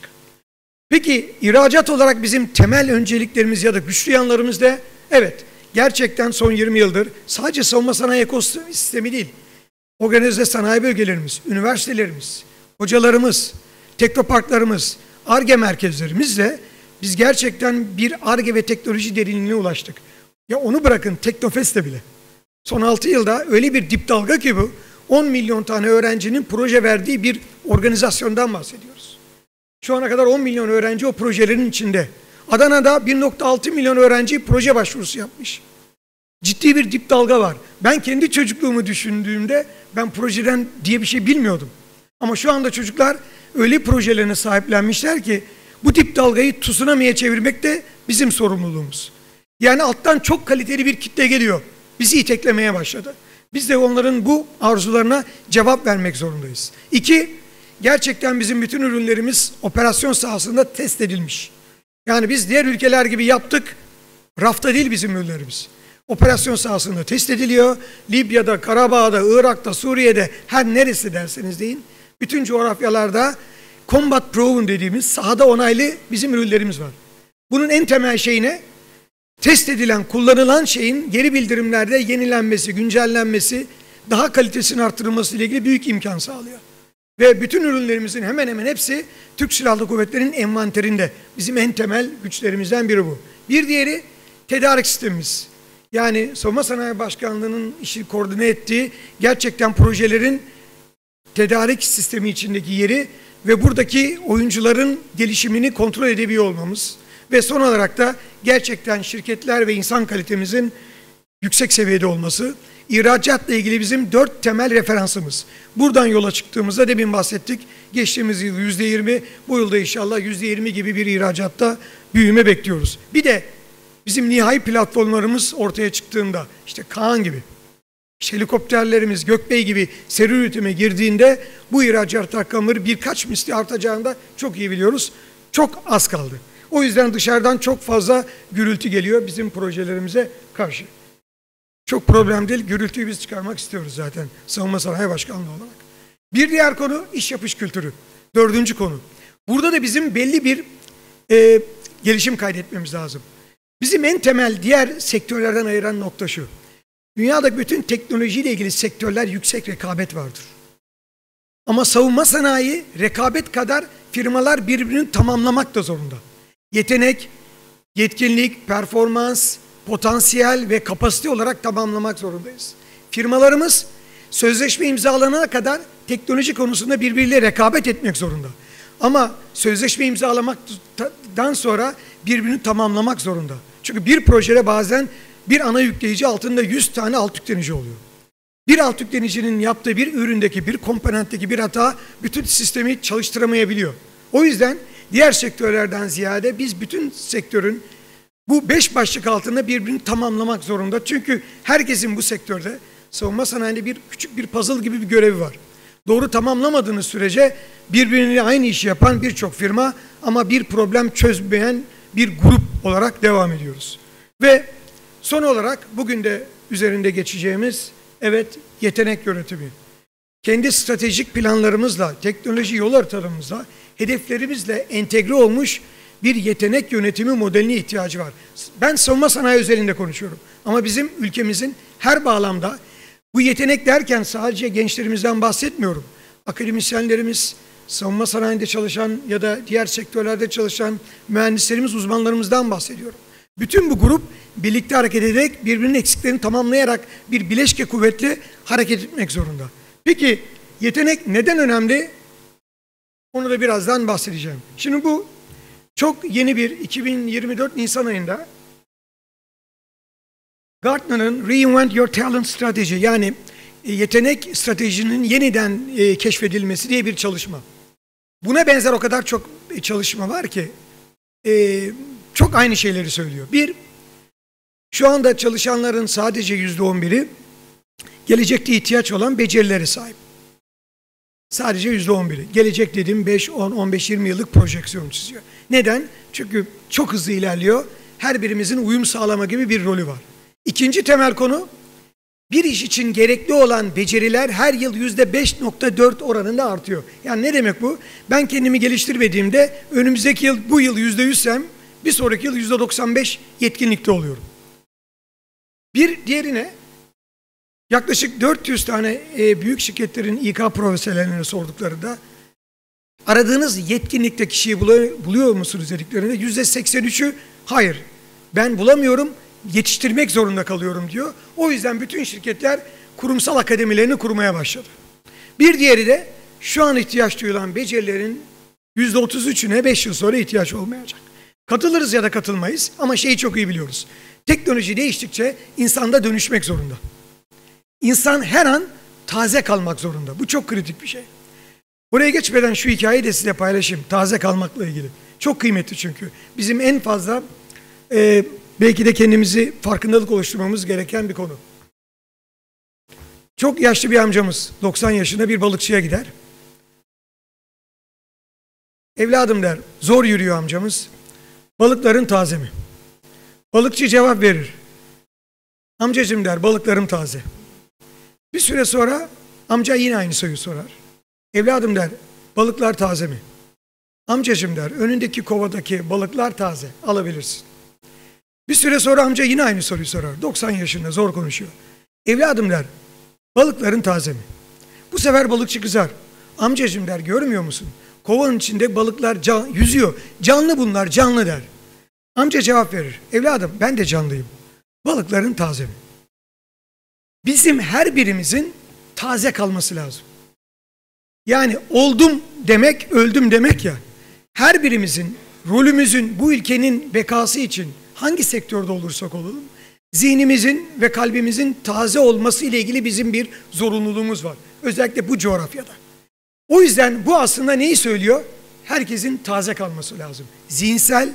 Peki ihracat olarak bizim temel önceliklerimiz ya da güçlü yanlarımız da evet, gerçekten son 20 yıldır sadece savunma sanayi ekosistemi değil, organize sanayi bölgelerimiz, üniversitelerimiz, hocalarımız, teknoparklarımız, Ar-Ge merkezlerimizle biz gerçekten bir Ar-Ge ve teknoloji derinliğine ulaştık. Ya onu bırakın, Teknofest'te bile. Son 6 yılda öyle bir dip dalga ki bu, 10 milyon tane öğrencinin proje verdiği bir organizasyondan bahsediyoruz. Şu ana kadar 10 milyon öğrenci o projelerin içinde. Adana'da 1,6 milyon öğrenci proje başvurusu yapmış. Ciddi bir dip dalga var. Ben kendi çocukluğumu düşündüğümde ben projeden diye bir şey bilmiyordum. Ama şu anda çocuklar öyle projelerine sahiplenmişler ki bu dip dalgayı tsunami'ye çevirmek de bizim sorumluluğumuz. Yani alttan çok kaliteli bir kitle geliyor. Bizi iteklemeye başladı. Biz de onların bu arzularına cevap vermek zorundayız. İki, gerçekten bizim bütün ürünlerimiz operasyon sahasında test edilmiş. Yani biz diğer ülkeler gibi yaptık, rafta değil bizim ürünlerimiz. Operasyon sahasında test ediliyor. Libya'da, Karabağ'da, Irak'ta, Suriye'de her neresi derseniz deyin. Bütün coğrafyalarda combat proven dediğimiz sahada onaylı bizim ürünlerimiz var. Bunun en temel şeyi ne? Test edilen, kullanılan şeyin geri bildirimlerde yenilenmesi, güncellenmesi, daha kalitesinin artırılması ile ilgili büyük imkan sağlıyor. Ve bütün ürünlerimizin hemen hemen hepsi Türk Silahlı Kuvvetleri'nin envanterinde. Bizim en temel güçlerimizden biri bu. Bir diğeri tedarik sistemimiz. Yani Savunma Sanayi Başkanlığı'nın işi koordine ettiği gerçekten projelerin tedarik sistemi içindeki yeri ve buradaki oyuncuların gelişimini kontrol edebiliyor olmamız. Ve son olarak da gerçekten şirketler ve insan kalitemizin yüksek seviyede olması. İhracatla ilgili bizim 4 temel referansımız. Buradan yola çıktığımızda demin bahsettik. Geçtiğimiz yıl %20, bu yılda inşallah %20 gibi bir ihracatta büyüme bekliyoruz. Bir de bizim nihai platformlarımız ortaya çıktığında işte Kaan gibi, işte helikopterlerimiz Gökbey gibi seri üretime girdiğinde bu ihracat rakamları birkaç misli artacağını da çok iyi biliyoruz. Çok az kaldı. O yüzden dışarıdan çok fazla gürültü geliyor bizim projelerimize karşı. Çok problem değil, gürültüyü biz çıkarmak istiyoruz zaten Savunma Sanayi Başkanlığı olarak. Bir diğer konu iş yapış kültürü. 4. konu. Burada da bizim belli bir gelişim kaydetmemiz lazım. Bizim en temel diğer sektörlerden ayıran nokta şu. Dünyada bütün teknolojiyle ilgili sektörler yüksek rekabet vardır. Ama savunma sanayi rekabet kadar firmalar birbirini tamamlamak da zorunda. Yetenek, yetkinlik, performans, potansiyel ve kapasite olarak tamamlamak zorundayız. Firmalarımız sözleşme imzalanana kadar teknoloji konusunda birbiriyle rekabet etmek zorunda. Ama sözleşme imzalamaktan sonra birbirini tamamlamak zorunda. Çünkü bir projede bazen bir ana yükleyici altında 100 tane alt yüklenici oluyor. Bir alt yüklenicinin yaptığı bir üründeki, bir komponentteki bir hata bütün sistemi çalıştıramayabiliyor. O yüzden diğer sektörlerden ziyade biz bütün sektörün bu 5 başlık altında birbirini tamamlamak zorunda. Çünkü herkesin bu sektörde savunma sanayinde küçük bir puzzle gibi bir görevi var. Doğru tamamlamadığınız sürece birbirine aynı işi yapan birçok firma ama bir problem çözmeyen bir grup olarak devam ediyoruz. Ve son olarak bugün de üzerinde geçeceğimiz yetenek yönetimi. Kendi stratejik planlarımızla, teknoloji yol haritamızla, hedeflerimizle entegre olmuş bir yetenek yönetimi modeline ihtiyacı var. Ben savunma sanayi özelinde konuşuyorum. Ama bizim ülkemizin her bağlamda bu yetenek derken sadece gençlerimizden bahsetmiyorum. Akademisyenlerimiz, savunma sanayinde çalışan ya da diğer sektörlerde çalışan mühendislerimiz, uzmanlarımızdan bahsediyorum. Bütün bu grup birlikte hareket ederek birbirinin eksiklerini tamamlayarak bir bileşke kuvvetle hareket etmek zorunda. Peki yetenek neden önemli? Onu da birazdan bahsedeceğim. Şimdi bu çok yeni bir 2024 Nisan ayında Gartner'ın Reinvent Your Talent Strategy, yani yetenek stratejinin yeniden keşfedilmesi diye bir çalışma. Buna benzer o kadar çok çalışma var ki çok aynı şeyleri söylüyor. Bir, şu anda çalışanların sadece %11'i gelecekte ihtiyaç olan becerilere sahip. Sadece %11'i. Gelecek dediğim 5, 10, 15, 20 yıllık projeksiyon çiziyor. Neden? Çünkü çok hızlı ilerliyor. Her birimizin uyum sağlama gibi bir rolü var. İkinci temel konu, bir iş için gerekli olan beceriler her yıl %5.4 oranında artıyor. Yani ne demek bu? Ben kendimi geliştirmediğimde önümüzdeki yıl, bu yıl %100'sem bir sonraki yıl %95 yetkinlikte oluyorum. Bir diğerine, yaklaşık 400 tane büyük şirketlerin İK profesyonellerine sorduklarında aradığınız yetkinlikte kişiyi buluyor musunuz dediklerinde %83'ü hayır, ben bulamıyorum, yetiştirmek zorunda kalıyorum diyor. O yüzden bütün şirketler kurumsal akademilerini kurmaya başladı. Bir diğeri de şu an ihtiyaç duyulan becerilerin %33'üne 5 yıl sonra ihtiyaç olmayacak. Katılırız ya da katılmayız ama şeyi çok iyi biliyoruz. Teknoloji değiştikçe insanda dönüşmek zorunda. İnsan her an taze kalmak zorunda. Bu çok kritik bir şey. Buraya geçmeden şu hikayeyi de size paylaşayım. Taze kalmakla ilgili. Çok kıymetli çünkü. Bizim en fazla belki de kendimizi farkındalık oluşturmamız gereken bir konu. Çok yaşlı bir amcamız 90 yaşında bir balıkçıya gider. Evladım der, zor yürüyor amcamız. Balıkların taze mi? Balıkçı cevap verir. Amcacığım der, balıklarım taze. Bir süre sonra amca yine aynı soruyu sorar. Evladım der, balıklar taze mi? Amcacığım der, önündeki kovadaki balıklar taze, alabilirsin. Bir süre sonra amca yine aynı soruyu sorar. 90 yaşında, zor konuşuyor. Evladım der, balıkların taze mi? Bu sefer balıkçı kızar. Amcacığım der, görmüyor musun? Kovanın içinde balıklar yüzüyor. Canlı bunlar, canlı der. Amca cevap verir. Evladım, ben de canlıyım. Balıkların taze mi? Bizim her birimizin taze kalması lazım. Yani oldum demek, öldüm demek ya. Her birimizin, rolümüzün, bu ülkenin bekası için hangi sektörde olursak olalım, zihnimizin ve kalbimizin taze olması ile ilgili bizim bir zorunluluğumuz var. Özellikle bu coğrafyada. O yüzden bu aslında neyi söylüyor? Herkesin taze kalması lazım. Zihinsel,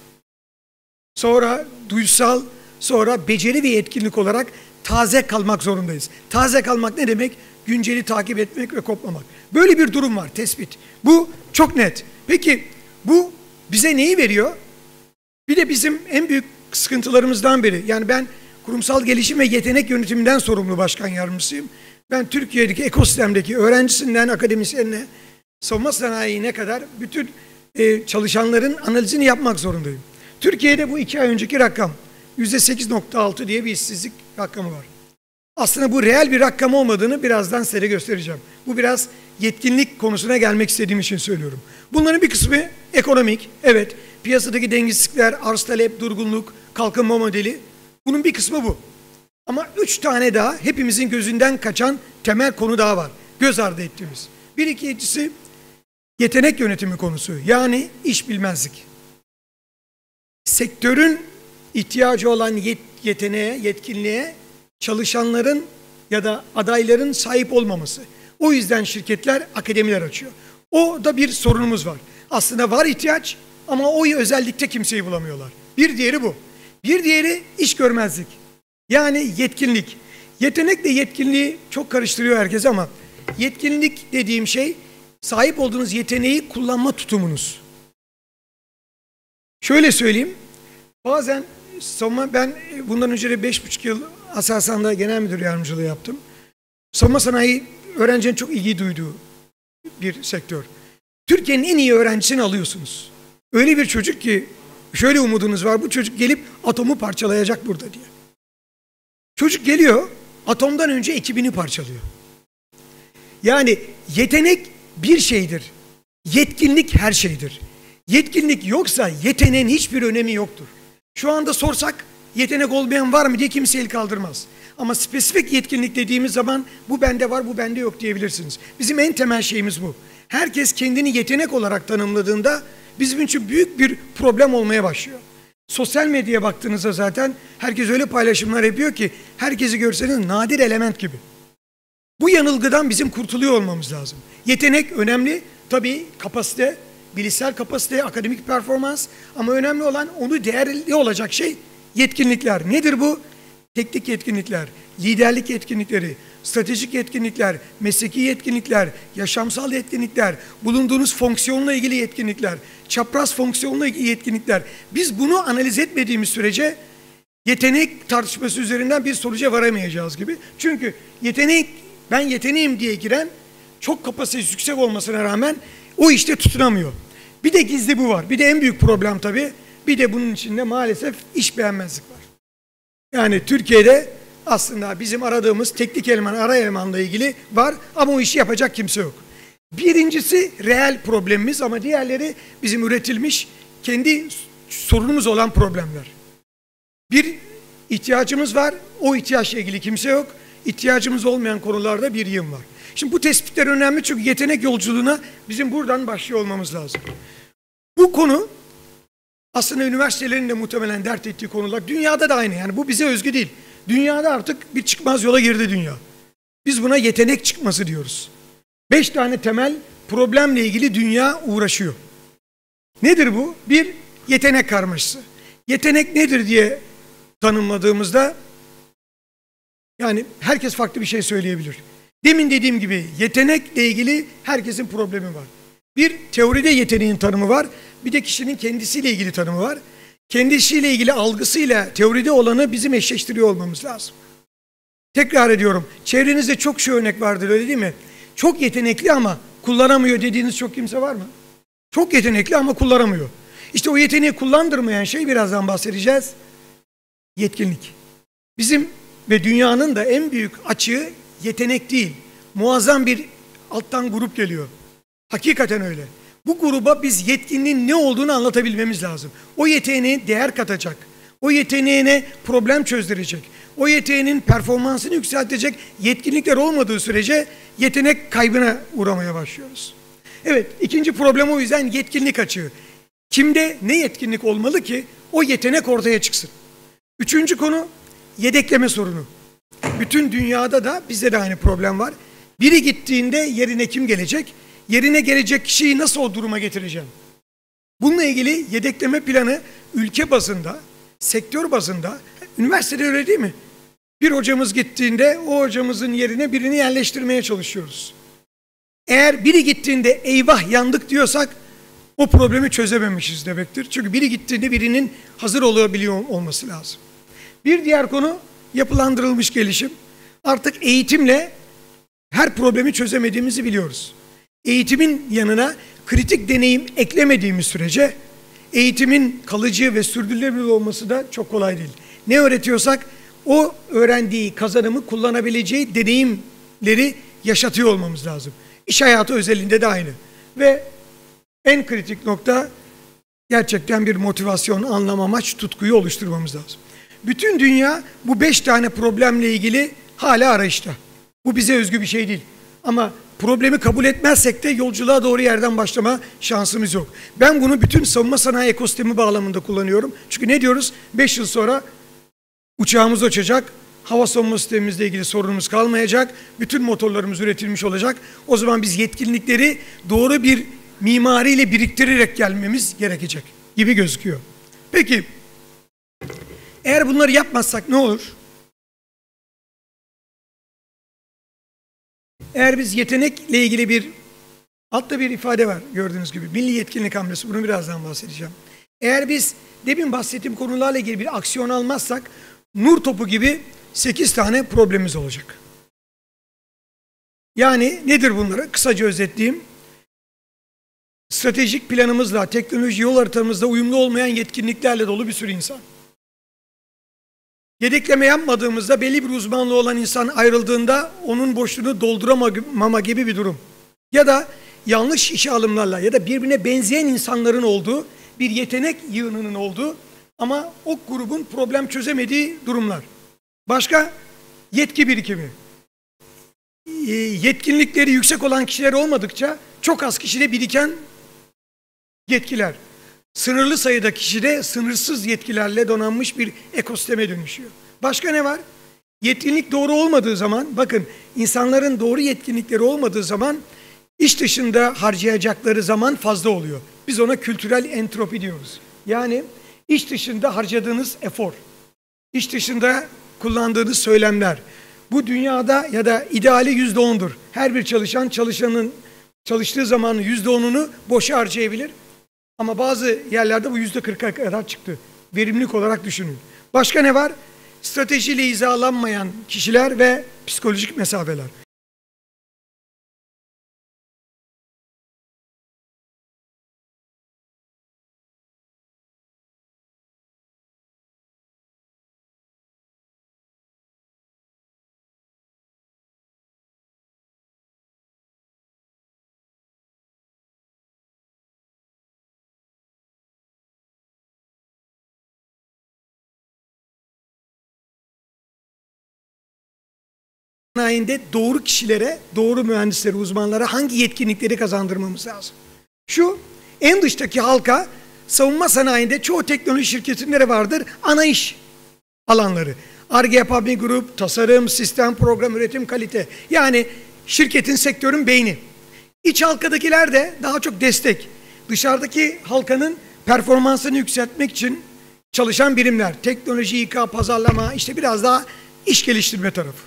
sonra duysal, sonra beceri ve yetkinlik olarak taze kalmak zorundayız. Taze kalmak ne demek? Günceli takip etmek ve kopmamak. Böyle bir durum var, tespit. Bu çok net. Peki bu bize neyi veriyor? Bir de bizim en büyük sıkıntılarımızdan biri. Yani ben kurumsal gelişim ve yetenek yönetiminden sorumlu başkan yardımcısıyım. Ben Türkiye'deki ekosistemdeki öğrencisinden akademisyenine, savunma sanayine kadar bütün çalışanların analizini yapmak zorundayım. Türkiye'de bu 2 ay önceki rakam %8.6 diye bir işsizlik rakamı var. Aslında bu reel bir rakam olmadığını birazdan size göstereceğim. Bu biraz yetkinlik konusuna gelmek istediğim için söylüyorum. Bunların bir kısmı ekonomik, evet. Piyasadaki dengesizlikler, arz talep, durgunluk, kalkınma modeli. Bunun bir kısmı bu. Ama 3 tane daha hepimizin gözünden kaçan temel konu daha var. Göz ardı ettiğimiz. Bir ikincisi yetenek yönetimi konusu. Yani iş bilmezlik. Sektörün ihtiyacı olan yeteneğe, yetkinliğe çalışanların ya da adayların sahip olmaması. O yüzden şirketler akademiler açıyor. O da bir sorunumuz var. Aslında var ihtiyaç ama o özellikle kimseyi bulamıyorlar. Bir diğeri bu. Bir diğeri iş görmezlik. Yani yetkinlik. Yetenekle yetkinliği çok karıştırıyor herkes ama yetkinlik dediğim şey sahip olduğunuz yeteneği kullanma tutumunuz. Şöyle söyleyeyim, bazen ben bundan önce de 5,5 yıl Aselsan'da genel müdür yardımcılığı yaptım. Savunma sanayi öğrencinin çok ilgi duyduğu bir sektör. Türkiye'nin en iyi öğrencisini alıyorsunuz. Öyle bir çocuk ki şöyle umudunuz var, bu çocuk gelip atomu parçalayacak burada diye. Çocuk geliyor, atomdan önce ekibini parçalıyor. Yani yetenek bir şeydir, yetkinlik her şeydir. Yetkinlik yoksa yeteneğin hiçbir önemi yoktur. Şu anda sorsak yetenek olmayan var mı diye kimse el kaldırmaz. Ama spesifik yetkinlik dediğimiz zaman bu bende var, bu bende yok diyebilirsiniz. Bizim en temel şeyimiz bu. Herkes kendini yetenek olarak tanımladığında bizim için büyük bir problem olmaya başlıyor. Sosyal medyaya baktığınızda zaten herkes öyle paylaşımlar yapıyor ki herkesi görseniz nadir element gibi. Bu yanılgıdan bizim kurtuluyor olmamız lazım. Yetenek önemli, tabii kapasite, bilişsel kapasite, akademik performans, ama önemli olan onu değerli olacak şey yetkinlikler. Nedir bu? Teknik yetkinlikler, liderlik yetkinlikleri, stratejik yetkinlikler, mesleki yetkinlikler, yaşamsal yetkinlikler, bulunduğunuz fonksiyonla ilgili yetkinlikler, çapraz fonksiyonla ilgili yetkinlikler. Biz bunu analiz etmediğimiz sürece yetenek tartışması üzerinden bir sonuca varamayacağız gibi. Çünkü ben yeteneğim diye giren çok kapasitesi yüksek olmasına rağmen o işte tutunamıyor. Bir de gizli bu var. Bir de en büyük problem tabii. Bir de bunun içinde maalesef iş beğenmezlik var. Yani Türkiye'de aslında bizim aradığımız teknik eleman, ara elemanla ilgili var ama o işi yapacak kimse yok. Birincisi reel problemimiz ama diğerleri bizim üretilmiş kendi sorunumuz olan problemler. Bir ihtiyacımız var, o ihtiyaçla ilgili kimse yok. İhtiyacımız olmayan konularda bir yığın var. Şimdi bu tespitler önemli çünkü yetenek yolculuğuna bizim buradan başlıyor olmamız lazım. Bu konu aslında üniversitelerin de muhtemelen dert ettiği konular. Dünyada da aynı, yani bu bize özgü değil. Dünyada artık bir çıkmaz yola girdi dünya. Biz buna yetenek çıkması diyoruz. 5 tane temel problemle ilgili dünya uğraşıyor. Nedir bu? Bir, yetenek karmaşası. Yetenek nedir diye tanımladığımızda yani herkes farklı bir şey söyleyebilir. Demin dediğim gibi yetenekle ilgili herkesin problemi var. Bir, teoride yeteneğin tanımı var. Bir de kişinin kendisiyle ilgili tanımı var. Kendisiyle ilgili algısıyla teoride olanı bizim eşleştiriyor olmamız lazım. Tekrar ediyorum. Çevrenizde çok şu örnek vardır, öyle değil mi? Çok yetenekli ama kullanamıyor dediğiniz çok kimse var mı? Çok yetenekli ama kullanamıyor. İşte o yeteneği kullandırmayan şey, birazdan bahsedeceğiz, yetkinlik. Bizim ve dünyanın da en büyük açığı yetenek değil. Muazzam bir alttan grup geliyor. Hakikaten öyle. Bu gruba biz yetkinliğin ne olduğunu anlatabilmemiz lazım. O yeteneğe değer katacak, o yeteneğine problem çözdürecek, o yeteneğinin performansını yükseltecek yetkinlikler olmadığı sürece yetenek kaybına uğramaya başlıyoruz. Evet, ikinci problem o yüzden yetkinlik açığı. Kimde ne yetkinlik olmalı ki o yetenek ortaya çıksın? Üçüncü konu yedekleme sorunu. Bütün dünyada da bizde de aynı problem var. Biri gittiğinde yerine kim gelecek? Yerine gelecek kişiyi nasıl o duruma getireceğim? Bununla ilgili yedekleme planı ülke bazında, sektör bazında, üniversitede öyle değil mi? Bir hocamız gittiğinde o hocamızın yerine birini yerleştirmeye çalışıyoruz. Eğer biri gittiğinde eyvah yandık diyorsak o problemi çözememişiz demektir. Çünkü biri gittiğinde birinin hazır olabiliyor olması lazım. Bir diğer konu yapılandırılmış gelişim. Artık eğitimle her problemi çözemediğimizi biliyoruz. Eğitimin yanına kritik deneyim eklemediğimiz sürece eğitimin kalıcı ve sürdürülebilir olması da çok kolay değil. Ne öğretiyorsak o öğrendiği kazanımı kullanabileceği deneyimleri yaşatıyor olmamız lazım. İş hayatı özelinde de aynı. Ve en kritik nokta gerçekten bir motivasyon, anlam, amaç, tutkuyu oluşturmamız lazım. Bütün dünya bu 5 tane problemle ilgili hala arayışta. Bu bize özgü bir şey değil. Ama problemi kabul etmezsek de yolculuğa doğru yerden başlama şansımız yok. Ben bunu bütün savunma sanayi ekosistemi bağlamında kullanıyorum. Çünkü ne diyoruz? 5 yıl sonra uçağımız uçacak, hava savunma sistemimizle ilgili sorunumuz kalmayacak, bütün motorlarımız üretilmiş olacak. O zaman biz yetkinlikleri doğru bir mimariyle biriktirerek gelmemiz gerekecek gibi gözüküyor. Peki, eğer bunları yapmazsak ne olur? Eğer biz yetenekle ilgili altta bir ifade var gördüğünüz gibi. Milli Yetkinlik Hamlesi, bunu birazdan bahsedeceğim. Eğer biz demin bahsettiğim konularla ilgili bir aksiyon almazsak nur topu gibi 8 tane problemimiz olacak. Yani nedir bunları? Kısaca özetleyeyim. Stratejik planımızla, teknoloji yol haritamızda uyumlu olmayan yetkinliklerle dolu bir sürü insan. Yedekleme yapmadığımızda belli bir uzmanlığı olan insan ayrıldığında onun boşluğunu dolduramama gibi bir durum. Ya da yanlış işe alımlarla ya da birbirine benzeyen insanların olduğu bir yetenek yığınının olduğu ama o grubun problem çözemediği durumlar. Başka yetki birikimi. Yetkinlikleri yüksek olan kişiler olmadıkça çok az kişide biriken yetkiler. Sınırlı sayıda kişide sınırsız yetkilerle donanmış bir ekosisteme dönüşüyor. Başka ne var? Yetkinlik doğru olmadığı zaman, bakın insanların doğru yetkinlikleri olmadığı zaman iş dışında harcayacakları zaman fazla oluyor. Biz ona kültürel entropi diyoruz. Yani iş dışında harcadığınız efor, iş dışında kullandığınız söylemler. Bu dünyada ya da ideali %10'dur. Her bir çalışanın çalıştığı zamanın %10'unu boşa harcayabilir. Ama bazı yerlerde bu %40'a kadar çıktı. Verimlilik olarak düşünün. Başka ne var? Stratejiyle hizalanmayan kişiler ve psikolojik mesafeler. Sanayinde doğru kişilere, doğru mühendislere, uzmanlara hangi yetkinlikleri kazandırmamız lazım? Şu en dıştaki halka savunma sanayinde çoğu teknoloji şirketinde vardır ana iş alanları. Ar-Ge yapan bir grup, tasarım, sistem, program, üretim, kalite. Yani şirketin, sektörün beyni. İç halkadakiler de daha çok destek. Dışarıdaki halkanın performansını yükseltmek için çalışan birimler. Teknoloji, İK, pazarlama, işte biraz daha iş geliştirme tarafı.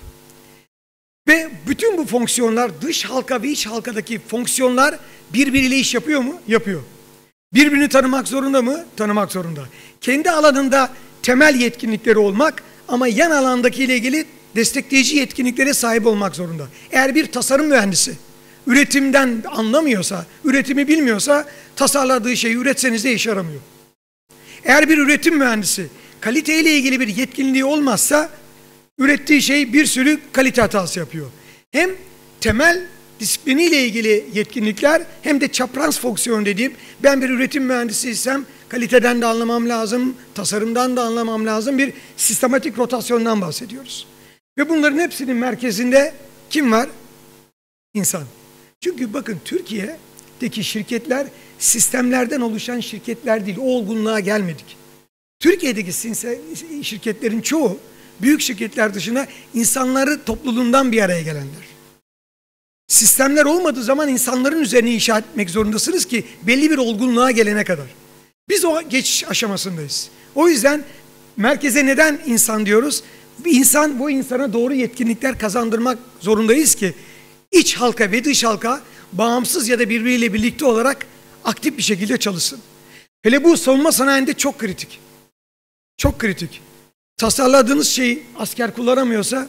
Ve bütün bu fonksiyonlar, dış halka ve iç halkadaki fonksiyonlar birbiriyle iş yapıyor mu? Yapıyor. Birbirini tanımak zorunda mı? Tanımak zorunda. Kendi alanında temel yetkinlikleri olmak ama yan alandakiyle ilgili destekleyici yetkinliklere sahip olmak zorunda. Eğer bir tasarım mühendisi üretimden anlamıyorsa, üretimi bilmiyorsa tasarladığı şeyi üretseniz de işe yaramıyor. Eğer bir üretim mühendisi kaliteyle ilgili bir yetkinliği olmazsa ürettiği şey bir sürü kalite hatası yapıyor. Hem temel disipliniyle ilgili yetkinlikler hem de çapraz fonksiyon dediğim ben bir üretim mühendisiysem kaliteden de anlamam lazım, tasarımdan da anlamam lazım bir sistematik rotasyondan bahsediyoruz. Ve bunların hepsinin merkezinde kim var? İnsan. Çünkü bakın Türkiye'deki şirketler sistemlerden oluşan şirketler değil, o olgunluğa gelmedik. Türkiye'deki şirketlerin çoğu büyük şirketler dışında insanları topluluğundan bir araya gelenler. Sistemler olmadığı zaman insanların üzerine inşa etmek zorundasınız ki belli bir olgunluğa gelene kadar. Biz o geçiş aşamasındayız. O yüzden merkeze neden insan diyoruz? Bu insana doğru yetkinlikler kazandırmak zorundayız ki iç halka ve dış halka bağımsız ya da birbiriyle birlikte olarak aktif bir şekilde çalışsın. Hele bu savunma sanayinde çok kritik. Çok kritik. Tasarladığınız şeyi asker kullanamıyorsa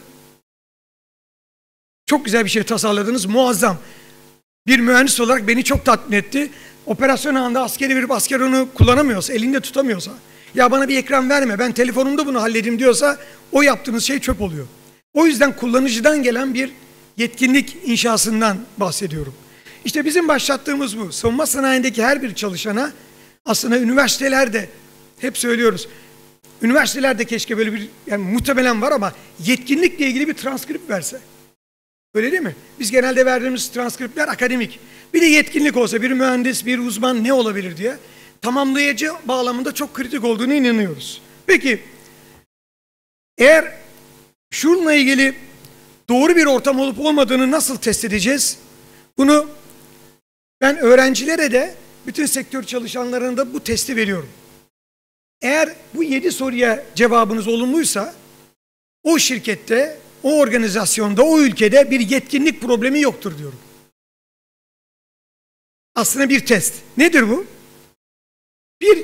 çok güzel bir şey tasarladınız, muazzam. Bir mühendis olarak beni çok tatmin etti. Operasyon anında askeri verip asker onu kullanamıyorsa, elinde tutamıyorsa, ya bana bir ekran verme ben telefonumda bunu halledeyim diyorsa o yaptığınız şey çöp oluyor. O yüzden kullanıcıdan gelen bir yetkinlik inşasından bahsediyorum. İşte bizim başlattığımız bu. Savunma sanayindeki her bir çalışana aslında üniversitelerde hep söylüyoruz. Üniversitelerde keşke böyle bir, yani muhtemelen var ama yetkinlikle ilgili bir transkript verse. Öyle değil mi? Biz genelde verdiğimiz transkriptler akademik. Bir de yetkinlik olsa bir mühendis, bir uzman ne olabilir diye tamamlayıcı bağlamında çok kritik olduğunu inanıyoruz. Peki eğer şununla ilgili doğru bir ortam olup olmadığını nasıl test edeceğiz? Bunu ben öğrencilere de bütün sektör çalışanlarına da bu testi veriyorum. Eğer bu 7 soruya cevabınız olumluysa o şirkette, o organizasyonda, o ülkede bir yetkinlik problemi yoktur diyorum. Aslında bir test. Nedir bu? Bir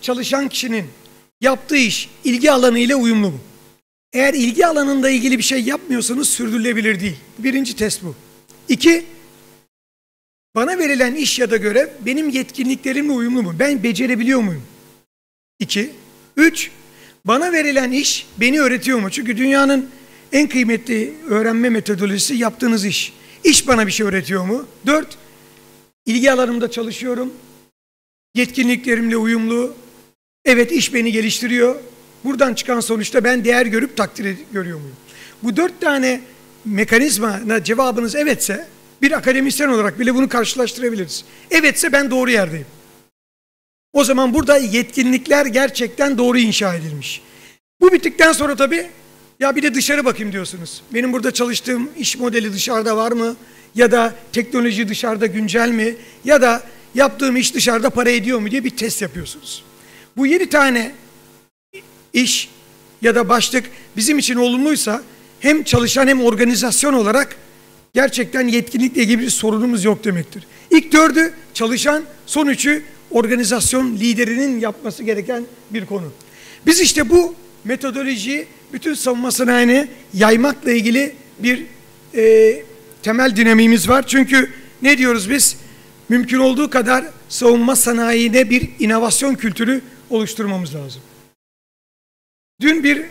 çalışan kişinin yaptığı iş ilgi alanı ile uyumlu mu? Eğer ilgi alanında ilgili bir şey yapmıyorsanız sürdürülebilir değil. Birinci test bu. 2, bana verilen iş ya da görev benim yetkinliklerimle uyumlu mu? Ben becerebiliyor muyum? 2, 3, bana verilen iş beni öğretiyor mu? Çünkü dünyanın en kıymetli öğrenme metodolojisi yaptığınız iş. İş bana bir şey öğretiyor mu? 4, ilgi alanımda çalışıyorum. Yetkinliklerimle uyumlu. Evet, iş beni geliştiriyor. Buradan çıkan sonuçta ben değer görüp takdir görüyor muyum? Bu 4 tane mekanizmana cevabınız evetse, bir akademisyen olarak bile bunu karşılaştırabiliriz. Evetse ben doğru yerdeyim. O zaman burada yetkinlikler gerçekten doğru inşa edilmiş. Bu bittikten sonra tabii ya bir de dışarı bakayım diyorsunuz. Benim burada çalıştığım iş modeli dışarıda var mı? Ya da teknoloji dışarıda güncel mi? Ya da yaptığım iş dışarıda para ediyor mu diye bir test yapıyorsunuz. Bu 7 tane iş ya da başlık bizim için olumluysa hem çalışan hem organizasyon olarak gerçekten yetkinlikle ilgili bir sorunumuz yok demektir. İlk 4'ü çalışan, son 3'ü organizasyon liderinin yapması gereken bir konu. Biz işte bu metodolojiyi bütün savunma sanayine yaymakla ilgili bir temel dinamiğimiz var. Çünkü ne diyoruz biz? Mümkün olduğu kadar savunma sanayine bir inovasyon kültürü oluşturmamız lazım. Dün bir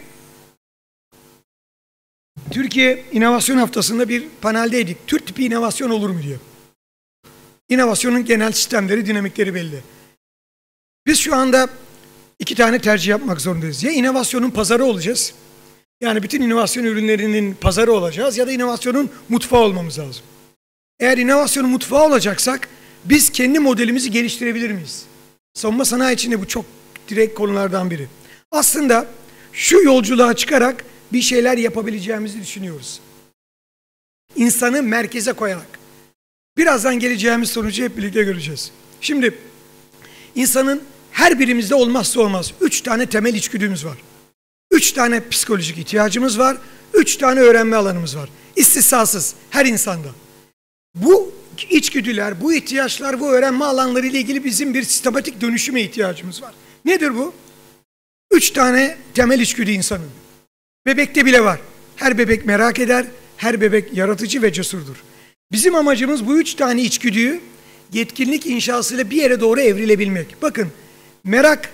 Türkiye İnovasyon Haftası'nda bir paneldeydik. Türk tipi inovasyon olur mu diye. İnovasyonun genel sistemleri, dinamikleri belli. Biz şu anda 2 tane tercih yapmak zorundayız. Ya inovasyonun pazarı olacağız. Yani bütün inovasyon ürünlerinin pazarı olacağız ya da inovasyonun mutfağı olmamız lazım. Eğer inovasyonun mutfağı olacaksak biz kendi modelimizi geliştirebilir miyiz? Savunma sanayi içinde bu çok direkt konulardan biri. Aslında şu yolculuğa çıkarak bir şeyler yapabileceğimizi düşünüyoruz. İnsanı merkeze koyarak. Birazdan geleceğimiz sonucu hep birlikte göreceğiz. Şimdi insanın her birimizde olmazsa olmaz 3 tane temel içgüdümüz var. 3 tane psikolojik ihtiyacımız var. 3 tane öğrenme alanımız var. İstisnasız her insanda. Bu içgüdüler, bu ihtiyaçlar, bu öğrenme alanları ile ilgili bizim bir sistematik dönüşüme ihtiyacımız var. Nedir bu? 3 tane temel içgüdü insanın. Bebekte bile var. Her bebek merak eder, her bebek yaratıcı ve cesurdur. Bizim amacımız bu 3 tane içgüdüyü yetkinlik inşasıyla bir yere doğru evrilebilmek. Bakın, merak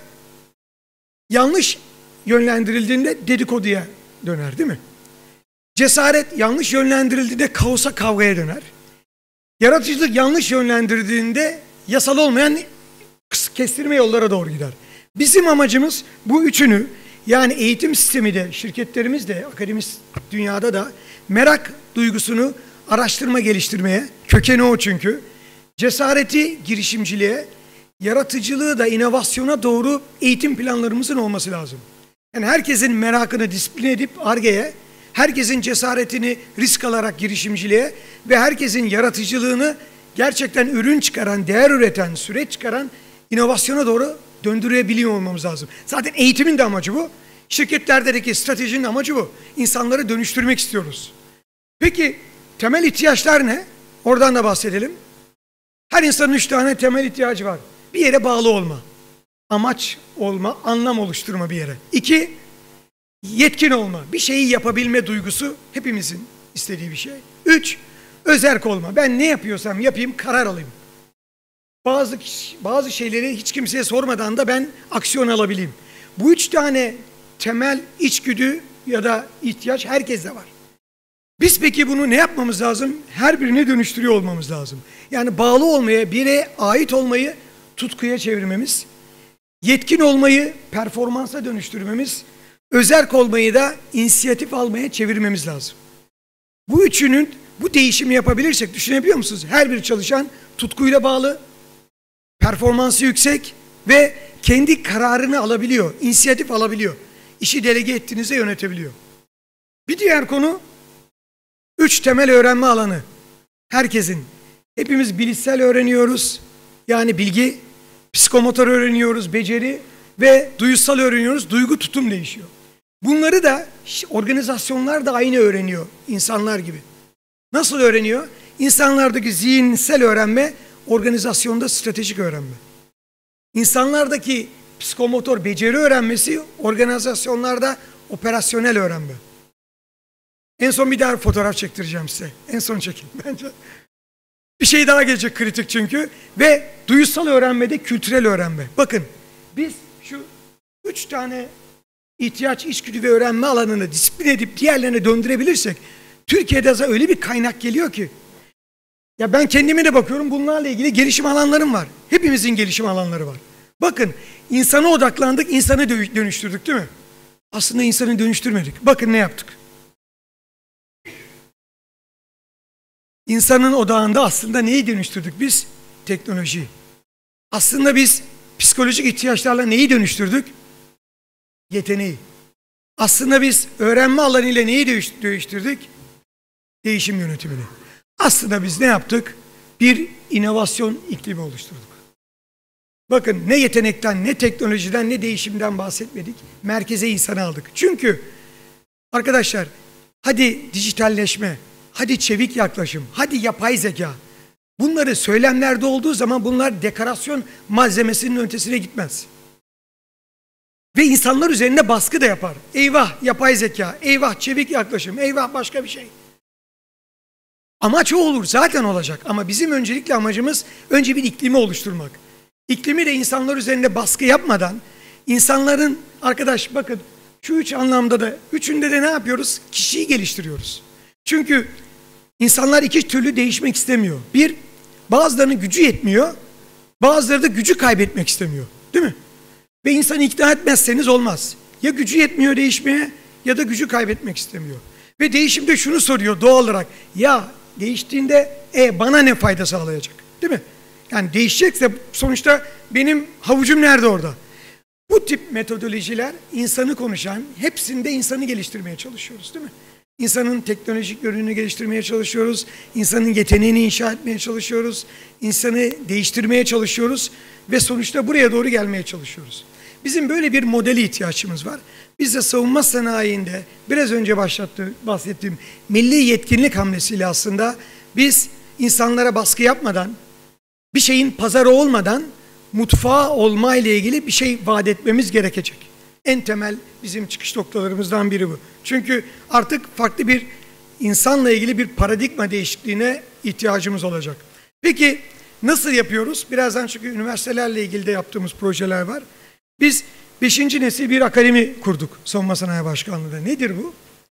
yanlış yönlendirildiğinde dedikoduya döner değil mi? Cesaret yanlış yönlendirildiğinde kaosa, kavgaya döner. Yaratıcılık yanlış yönlendirildiğinde yasal olmayan kestirme yollara doğru gider. Bizim amacımız bu üçünü, yani eğitim sistemi de, şirketlerimiz de, akademik dünyada da merak duygusunu araştırma geliştirmeye, kökeni o çünkü, cesareti girişimciliğe, yaratıcılığı da inovasyona doğru eğitim planlarımızın olması lazım. Yani herkesin merakını disipline edip Ar-Ge'ye, herkesin cesaretini risk alarak girişimciliğe ve herkesin yaratıcılığını gerçekten ürün çıkaran, değer üreten, süreç çıkaran inovasyona doğru döndürebiliyor olmamız lazım. Zaten eğitimin de amacı bu. Şirketlerdeki stratejinin amacı bu. İnsanları dönüştürmek istiyoruz. Peki temel ihtiyaçlar ne? Oradan da bahsedelim. Her insanın 3 tane temel ihtiyacı var. Bir yere bağlı olma. Amaç olma, anlam oluşturma bir yere. 2, yetkin olma. Bir şeyi yapabilme duygusu hepimizin istediği bir şey. 3, özerk olma. Ben ne yapıyorsam yapayım, karar alayım. Bazı şeyleri hiç kimseye sormadan da ben aksiyon alabileyim. Bu 3 tane temel içgüdü ya da ihtiyaç herkeste var. Biz peki bunu ne yapmamız lazım? Her birine dönüştürüyor olmamız lazım. Yani bağlı olmaya, bir yere ait olmayı tutkuya çevirmemiz, yetkin olmayı performansa dönüştürmemiz, özerk olmayı da inisiyatif almaya çevirmemiz lazım. Bu üçünün bu değişimi yapabilirsek düşünebiliyor musunuz? Her bir çalışan tutkuyla bağlı, performansı yüksek ve kendi kararını alabiliyor, inisiyatif alabiliyor. İşi delege ettiğinizde yönetebiliyor. Bir diğer konu 3 temel öğrenme alanı. Herkesin. Hepimiz bilişsel öğreniyoruz. Yani bilgi, psikomotor öğreniyoruz, beceri ve duyusal öğreniyoruz. Duygu, tutum değişiyor. Bunları da organizasyonlar da aynı öğreniyor insanlar gibi. Nasıl öğreniyor? İnsanlardaki zihinsel öğrenme, organizasyonda stratejik öğrenme. İnsanlardaki psikomotor beceri öğrenmesi, organizasyonlarda operasyonel öğrenme. En son bir daha fotoğraf çektireceğim size. En son çekin bence. Bir şey daha gelecek kritik çünkü. Ve duyusal öğrenmede kültürel öğrenme. Bakın biz şu 3 tane ihtiyaç, içgüdü ve öğrenme alanını disiplin edip diğerlerine döndürebilirsek Türkiye'de öyle bir kaynak geliyor ki. Ya ben kendime de bakıyorum, bunlarla ilgili gelişim alanlarım var. Hepimizin gelişim alanları var. Bakın insana odaklandık, insanı dönüştürdük değil mi? Aslında insanı dönüştürmedik. Bakın ne yaptık? İnsanın odağında aslında neyi dönüştürdük biz? Teknolojiyi. Aslında biz psikolojik ihtiyaçlarla neyi dönüştürdük? Yeteneği. Aslında biz öğrenme alanıyla neyi dönüştürdük? Değişim yönetimini. Aslında biz ne yaptık? Bir inovasyon iklimi oluşturduk. Bakın ne yetenekten, ne teknolojiden, ne değişimden bahsetmedik. Merkeze insanı aldık. Çünkü arkadaşlar hadi dijitalleşme, hadi çevik yaklaşım, hadi yapay zeka. Bunları söylemlerde olduğu zaman bunlar dekorasyon malzemesinin ötesine gitmez. Ve insanlar üzerinde baskı da yapar. Eyvah yapay zeka, eyvah çevik yaklaşım, eyvah başka bir şey. Amaç o olur, zaten olacak. Ama bizim öncelikle amacımız önce bir iklimi oluşturmak. İklimi de insanlar üzerinde baskı yapmadan, insanların, arkadaş bakın şu 3 anlamda da, üçünde de ne yapıyoruz? Kişiyi geliştiriyoruz. Çünkü insanlar 2 türlü değişmek istemiyor. Bir, bazılarının gücü yetmiyor, bazıları da gücü kaybetmek istemiyor. Değil mi? Ve insanı ikna etmezseniz olmaz. Ya gücü yetmiyor değişmeye ya da gücü kaybetmek istemiyor. Ve değişimde şunu soruyor doğal olarak. Ya değiştiğinde bana ne fayda sağlayacak? Değil mi? Yani değişecekse sonuçta benim havucum nerede orada? Bu tip metodolojiler insanı konuşan, hepsinde insanı geliştirmeye çalışıyoruz değil mi? İnsanın teknolojik yönünü geliştirmeye çalışıyoruz. İnsanın yeteneğini inşa etmeye çalışıyoruz. İnsanı değiştirmeye çalışıyoruz. Ve sonuçta buraya doğru gelmeye çalışıyoruz. Bizim böyle bir modele ihtiyacımız var. Biz de savunma sanayinde biraz önce bahsettiğim milli yetkinlik hamlesiyle aslında biz insanlara baskı yapmadan, bir şeyin pazarı olmadan mutfağı olma ile ilgili bir şey vaat etmemiz gerekecek. En temel bizim çıkış noktalarımızdan biri bu. Çünkü artık farklı bir insanla ilgili bir paradigma değişikliğine ihtiyacımız olacak. Peki nasıl yapıyoruz? Birazdan çünkü üniversitelerle ilgili de yaptığımız projeler var. Biz 5. nesil bir akademi kurduk Savunma Sanayi Başkanlığı'nda. Nedir bu?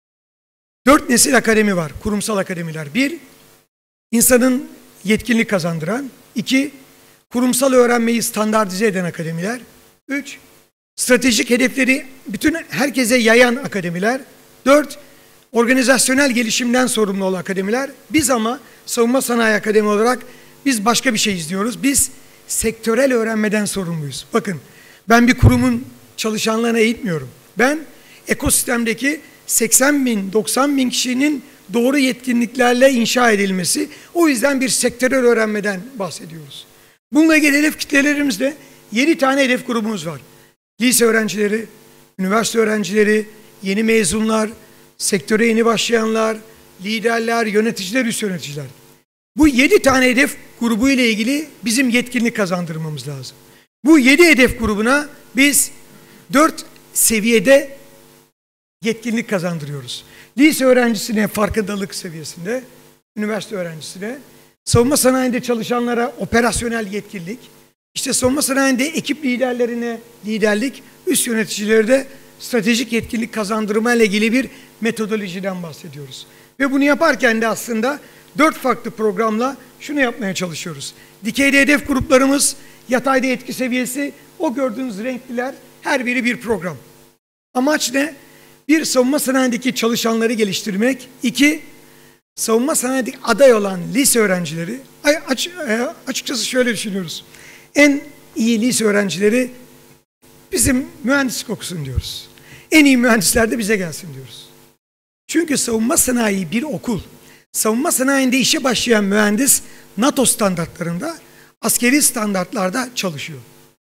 4 nesil akademi var, kurumsal akademiler. 1, insanın yetkinlik kazandıran. 2, kurumsal öğrenmeyi standartize eden akademiler. 3, stratejik hedefleri bütün herkese yayan akademiler. 4, organizasyonel gelişimden sorumlu olan akademiler. Biz ama Savunma Sanayi Akademi olarak biz başka bir şey izliyoruz. Biz sektörel öğrenmeden sorumluyuz. Bakın ben bir kurumun çalışanlarına eğitmiyorum. Ben ekosistemdeki 80 bin, 90 bin kişinin doğru yetkinliklerle inşa edilmesi. O yüzden bir sektörel öğrenmeden bahsediyoruz. Bununla ilgili hedef kitlelerimizde 7 tane hedef grubumuz var. Lise öğrencileri, üniversite öğrencileri, yeni mezunlar, sektöre yeni başlayanlar, liderler, yöneticiler, üst yöneticiler. Bu 7 tane hedef grubu ile ilgili bizim yetkinlik kazandırmamız lazım. Bu 7 hedef grubuna biz 4 seviyede yetkinlik kazandırıyoruz. Lise öğrencisine farkındalık seviyesinde, üniversite öğrencisine, savunma sanayinde çalışanlara operasyonel yetkinlik, işte savunma sanayinde ekip liderlerine liderlik, üst yöneticilere de stratejik yetkinlik kazandırma ile ilgili bir metodolojiden bahsediyoruz. Ve bunu yaparken de aslında 4 farklı programla şunu yapmaya çalışıyoruz. Dikeyde hedef gruplarımız, yatayda etki seviyesi, o gördüğünüz renkliler her biri bir program. Amaç ne? 1, savunma sanayindeki çalışanları geliştirmek. 2, savunma sanayindeki aday olan lise öğrencileri, açıkçası şöyle düşünüyoruz. En iyi lise öğrencileri bizim mühendislik okusun diyoruz. En iyi mühendisler de bize gelsin diyoruz. Çünkü savunma sanayi bir okul. Savunma sanayinde işe başlayan mühendis NATO standartlarında, askeri standartlarda çalışıyor.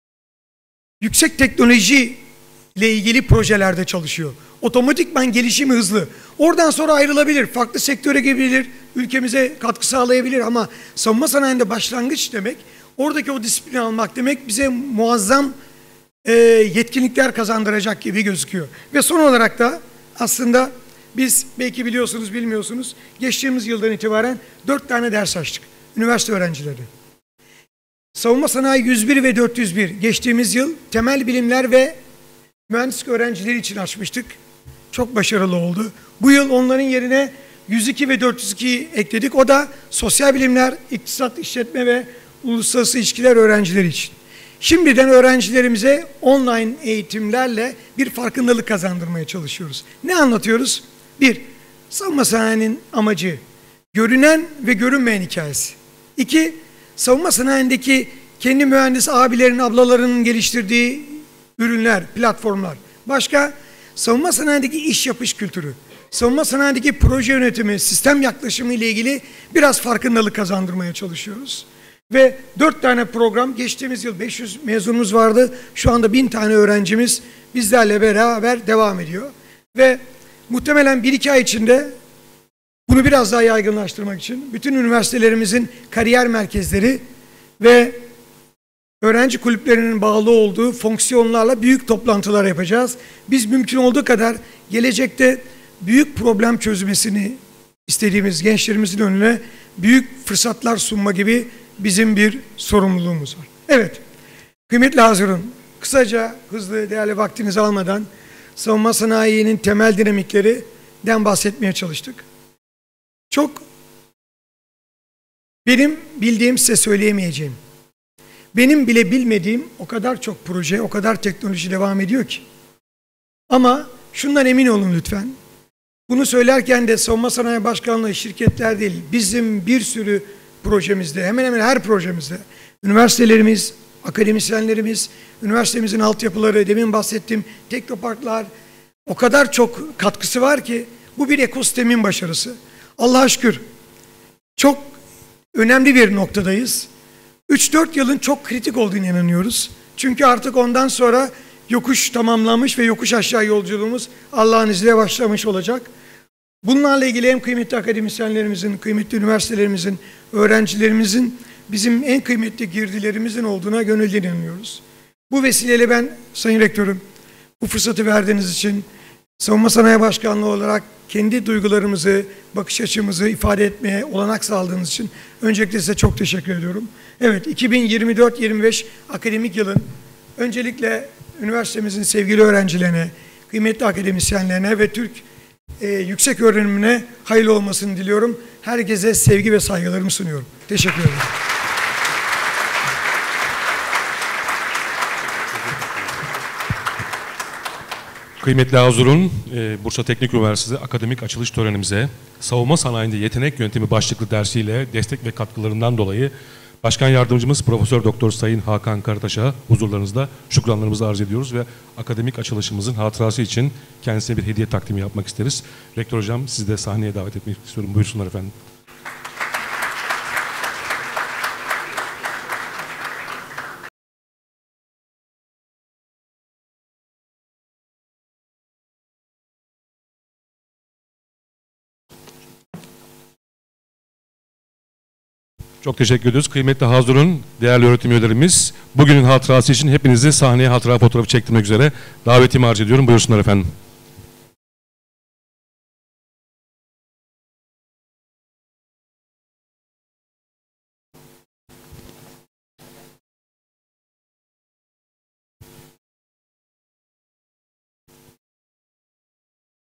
Yüksek teknoloji ile ilgili projelerde çalışıyor. Otomatikman gelişimi hızlı. Oradan sonra ayrılabilir, farklı sektöre girebilir, ülkemize katkı sağlayabilir ama savunma sanayinde başlangıç demek, oradaki o disiplini almak demek bize muazzam yetkinlikler kazandıracak gibi gözüküyor. Ve son olarak da aslında biz belki biliyorsunuz bilmiyorsunuz geçtiğimiz yıldan itibaren 4 tane ders açtık. Üniversite öğrencileri. Savunma Sanayi 101 ve 401 geçtiğimiz yıl temel bilimler ve mühendislik öğrencileri için açmıştık. Çok başarılı oldu. Bu yıl onların yerine 102 ve 402'yi ekledik. O da sosyal bilimler, iktisat, işletme ve uluslararası ilişkiler öğrencileri için. Şimdiden öğrencilerimize online eğitimlerle bir farkındalık kazandırmaya çalışıyoruz. Ne anlatıyoruz? 1. Savunma sanayinin amacı, görünen ve görünmeyen hikayesi. 2. Savunma sanayindeki kendi mühendis abilerin, ablalarının geliştirdiği ürünler, platformlar. Başka, savunma sanayindeki iş yapış kültürü, savunma sanayindeki proje yönetimi, sistem yaklaşımı ile ilgili biraz farkındalık kazandırmaya çalışıyoruz. Ve 4 tane program, geçtiğimiz yıl 500 mezunumuz vardı. Şu anda 1000 tane öğrencimiz bizlerle beraber devam ediyor. Ve muhtemelen 1-2 ay içinde bunu biraz daha yaygınlaştırmak için bütün üniversitelerimizin kariyer merkezleri ve öğrenci kulüplerinin bağlı olduğu fonksiyonlarla büyük toplantılar yapacağız. Biz mümkün olduğu kadar gelecekte büyük problem çözmesini istediğimiz gençlerimizin önüne büyük fırsatlar sunma gibi bizim bir sorumluluğumuz var. Evet, kıymetli hazırın, kısaca, hızlı, değerli vaktinizi almadan savunma sanayinin temel dinamiklerinden bahsetmeye çalıştık. Çok benim bildiğim size söyleyemeyeceğim. Benim bile bilmediğim o kadar çok proje, o kadar teknoloji devam ediyor ki. Ama şundan emin olun lütfen. Bunu söylerken de Savunma Sanayi Başkanlığı şirketler değil, bizim bir sürü projemizde, hemen hemen her projemizde, üniversitelerimiz, akademisyenlerimiz, üniversitemizin altyapıları, demin bahsettiğim teknoparklar, o kadar çok katkısı var ki bu bir ekosistemin başarısı. Allah'a şükür çok önemli bir noktadayız. 3-4 yılın çok kritik olduğunu inanıyoruz. Çünkü artık ondan sonra yokuş tamamlanmış ve yokuş aşağı yolculuğumuz Allah'ın izniyle başlamış olacak. Bunlarla ilgili hem kıymetli akademisyenlerimizin, kıymetli üniversitelerimizin, öğrencilerimizin bizim en kıymetli girdilerimizin olduğuna gönülden inanıyoruz. Bu vesileyle ben Sayın Rektörüm bu fırsatı verdiğiniz için Savunma Sanayi Başkanlığı olarak kendi duygularımızı, bakış açımızı ifade etmeye olanak sağladığınız için öncelikle size çok teşekkür ediyorum. Evet, 2024-25 akademik yılın öncelikle üniversitemizin sevgili öğrencilerine, kıymetli akademisyenlerine ve Türk yüksek öğrenimine hayırlı olmasını diliyorum. Herkese sevgi ve saygılarımı sunuyorum. Teşekkür ederim. Kıymetli Hazurun, Bursa Teknik Üniversitesi akademik açılış törenimize savunma sanayinde yetenek yönetimi başlıklı dersiyle destek ve katkılarından dolayı Başkan Yardımcımız Profesör Doktor Sayın Hakan Karataş'a huzurlarınızda şükranlarımızı arz ediyoruz ve akademik açılışımızın hatırası için kendisine bir hediye takdimi yapmak isteriz. Rektör Hocam, sizi de sahneye davet etmek istiyorum. Buyursunlar efendim. Çok teşekkür ediyoruz. Kıymetli Hazırın, değerli öğretim üyelerimiz, bugünün hatırası için hepinizi sahneye hatıra fotoğrafı çektirmek üzere davetimi arz ediyorum. Buyursunlar efendim.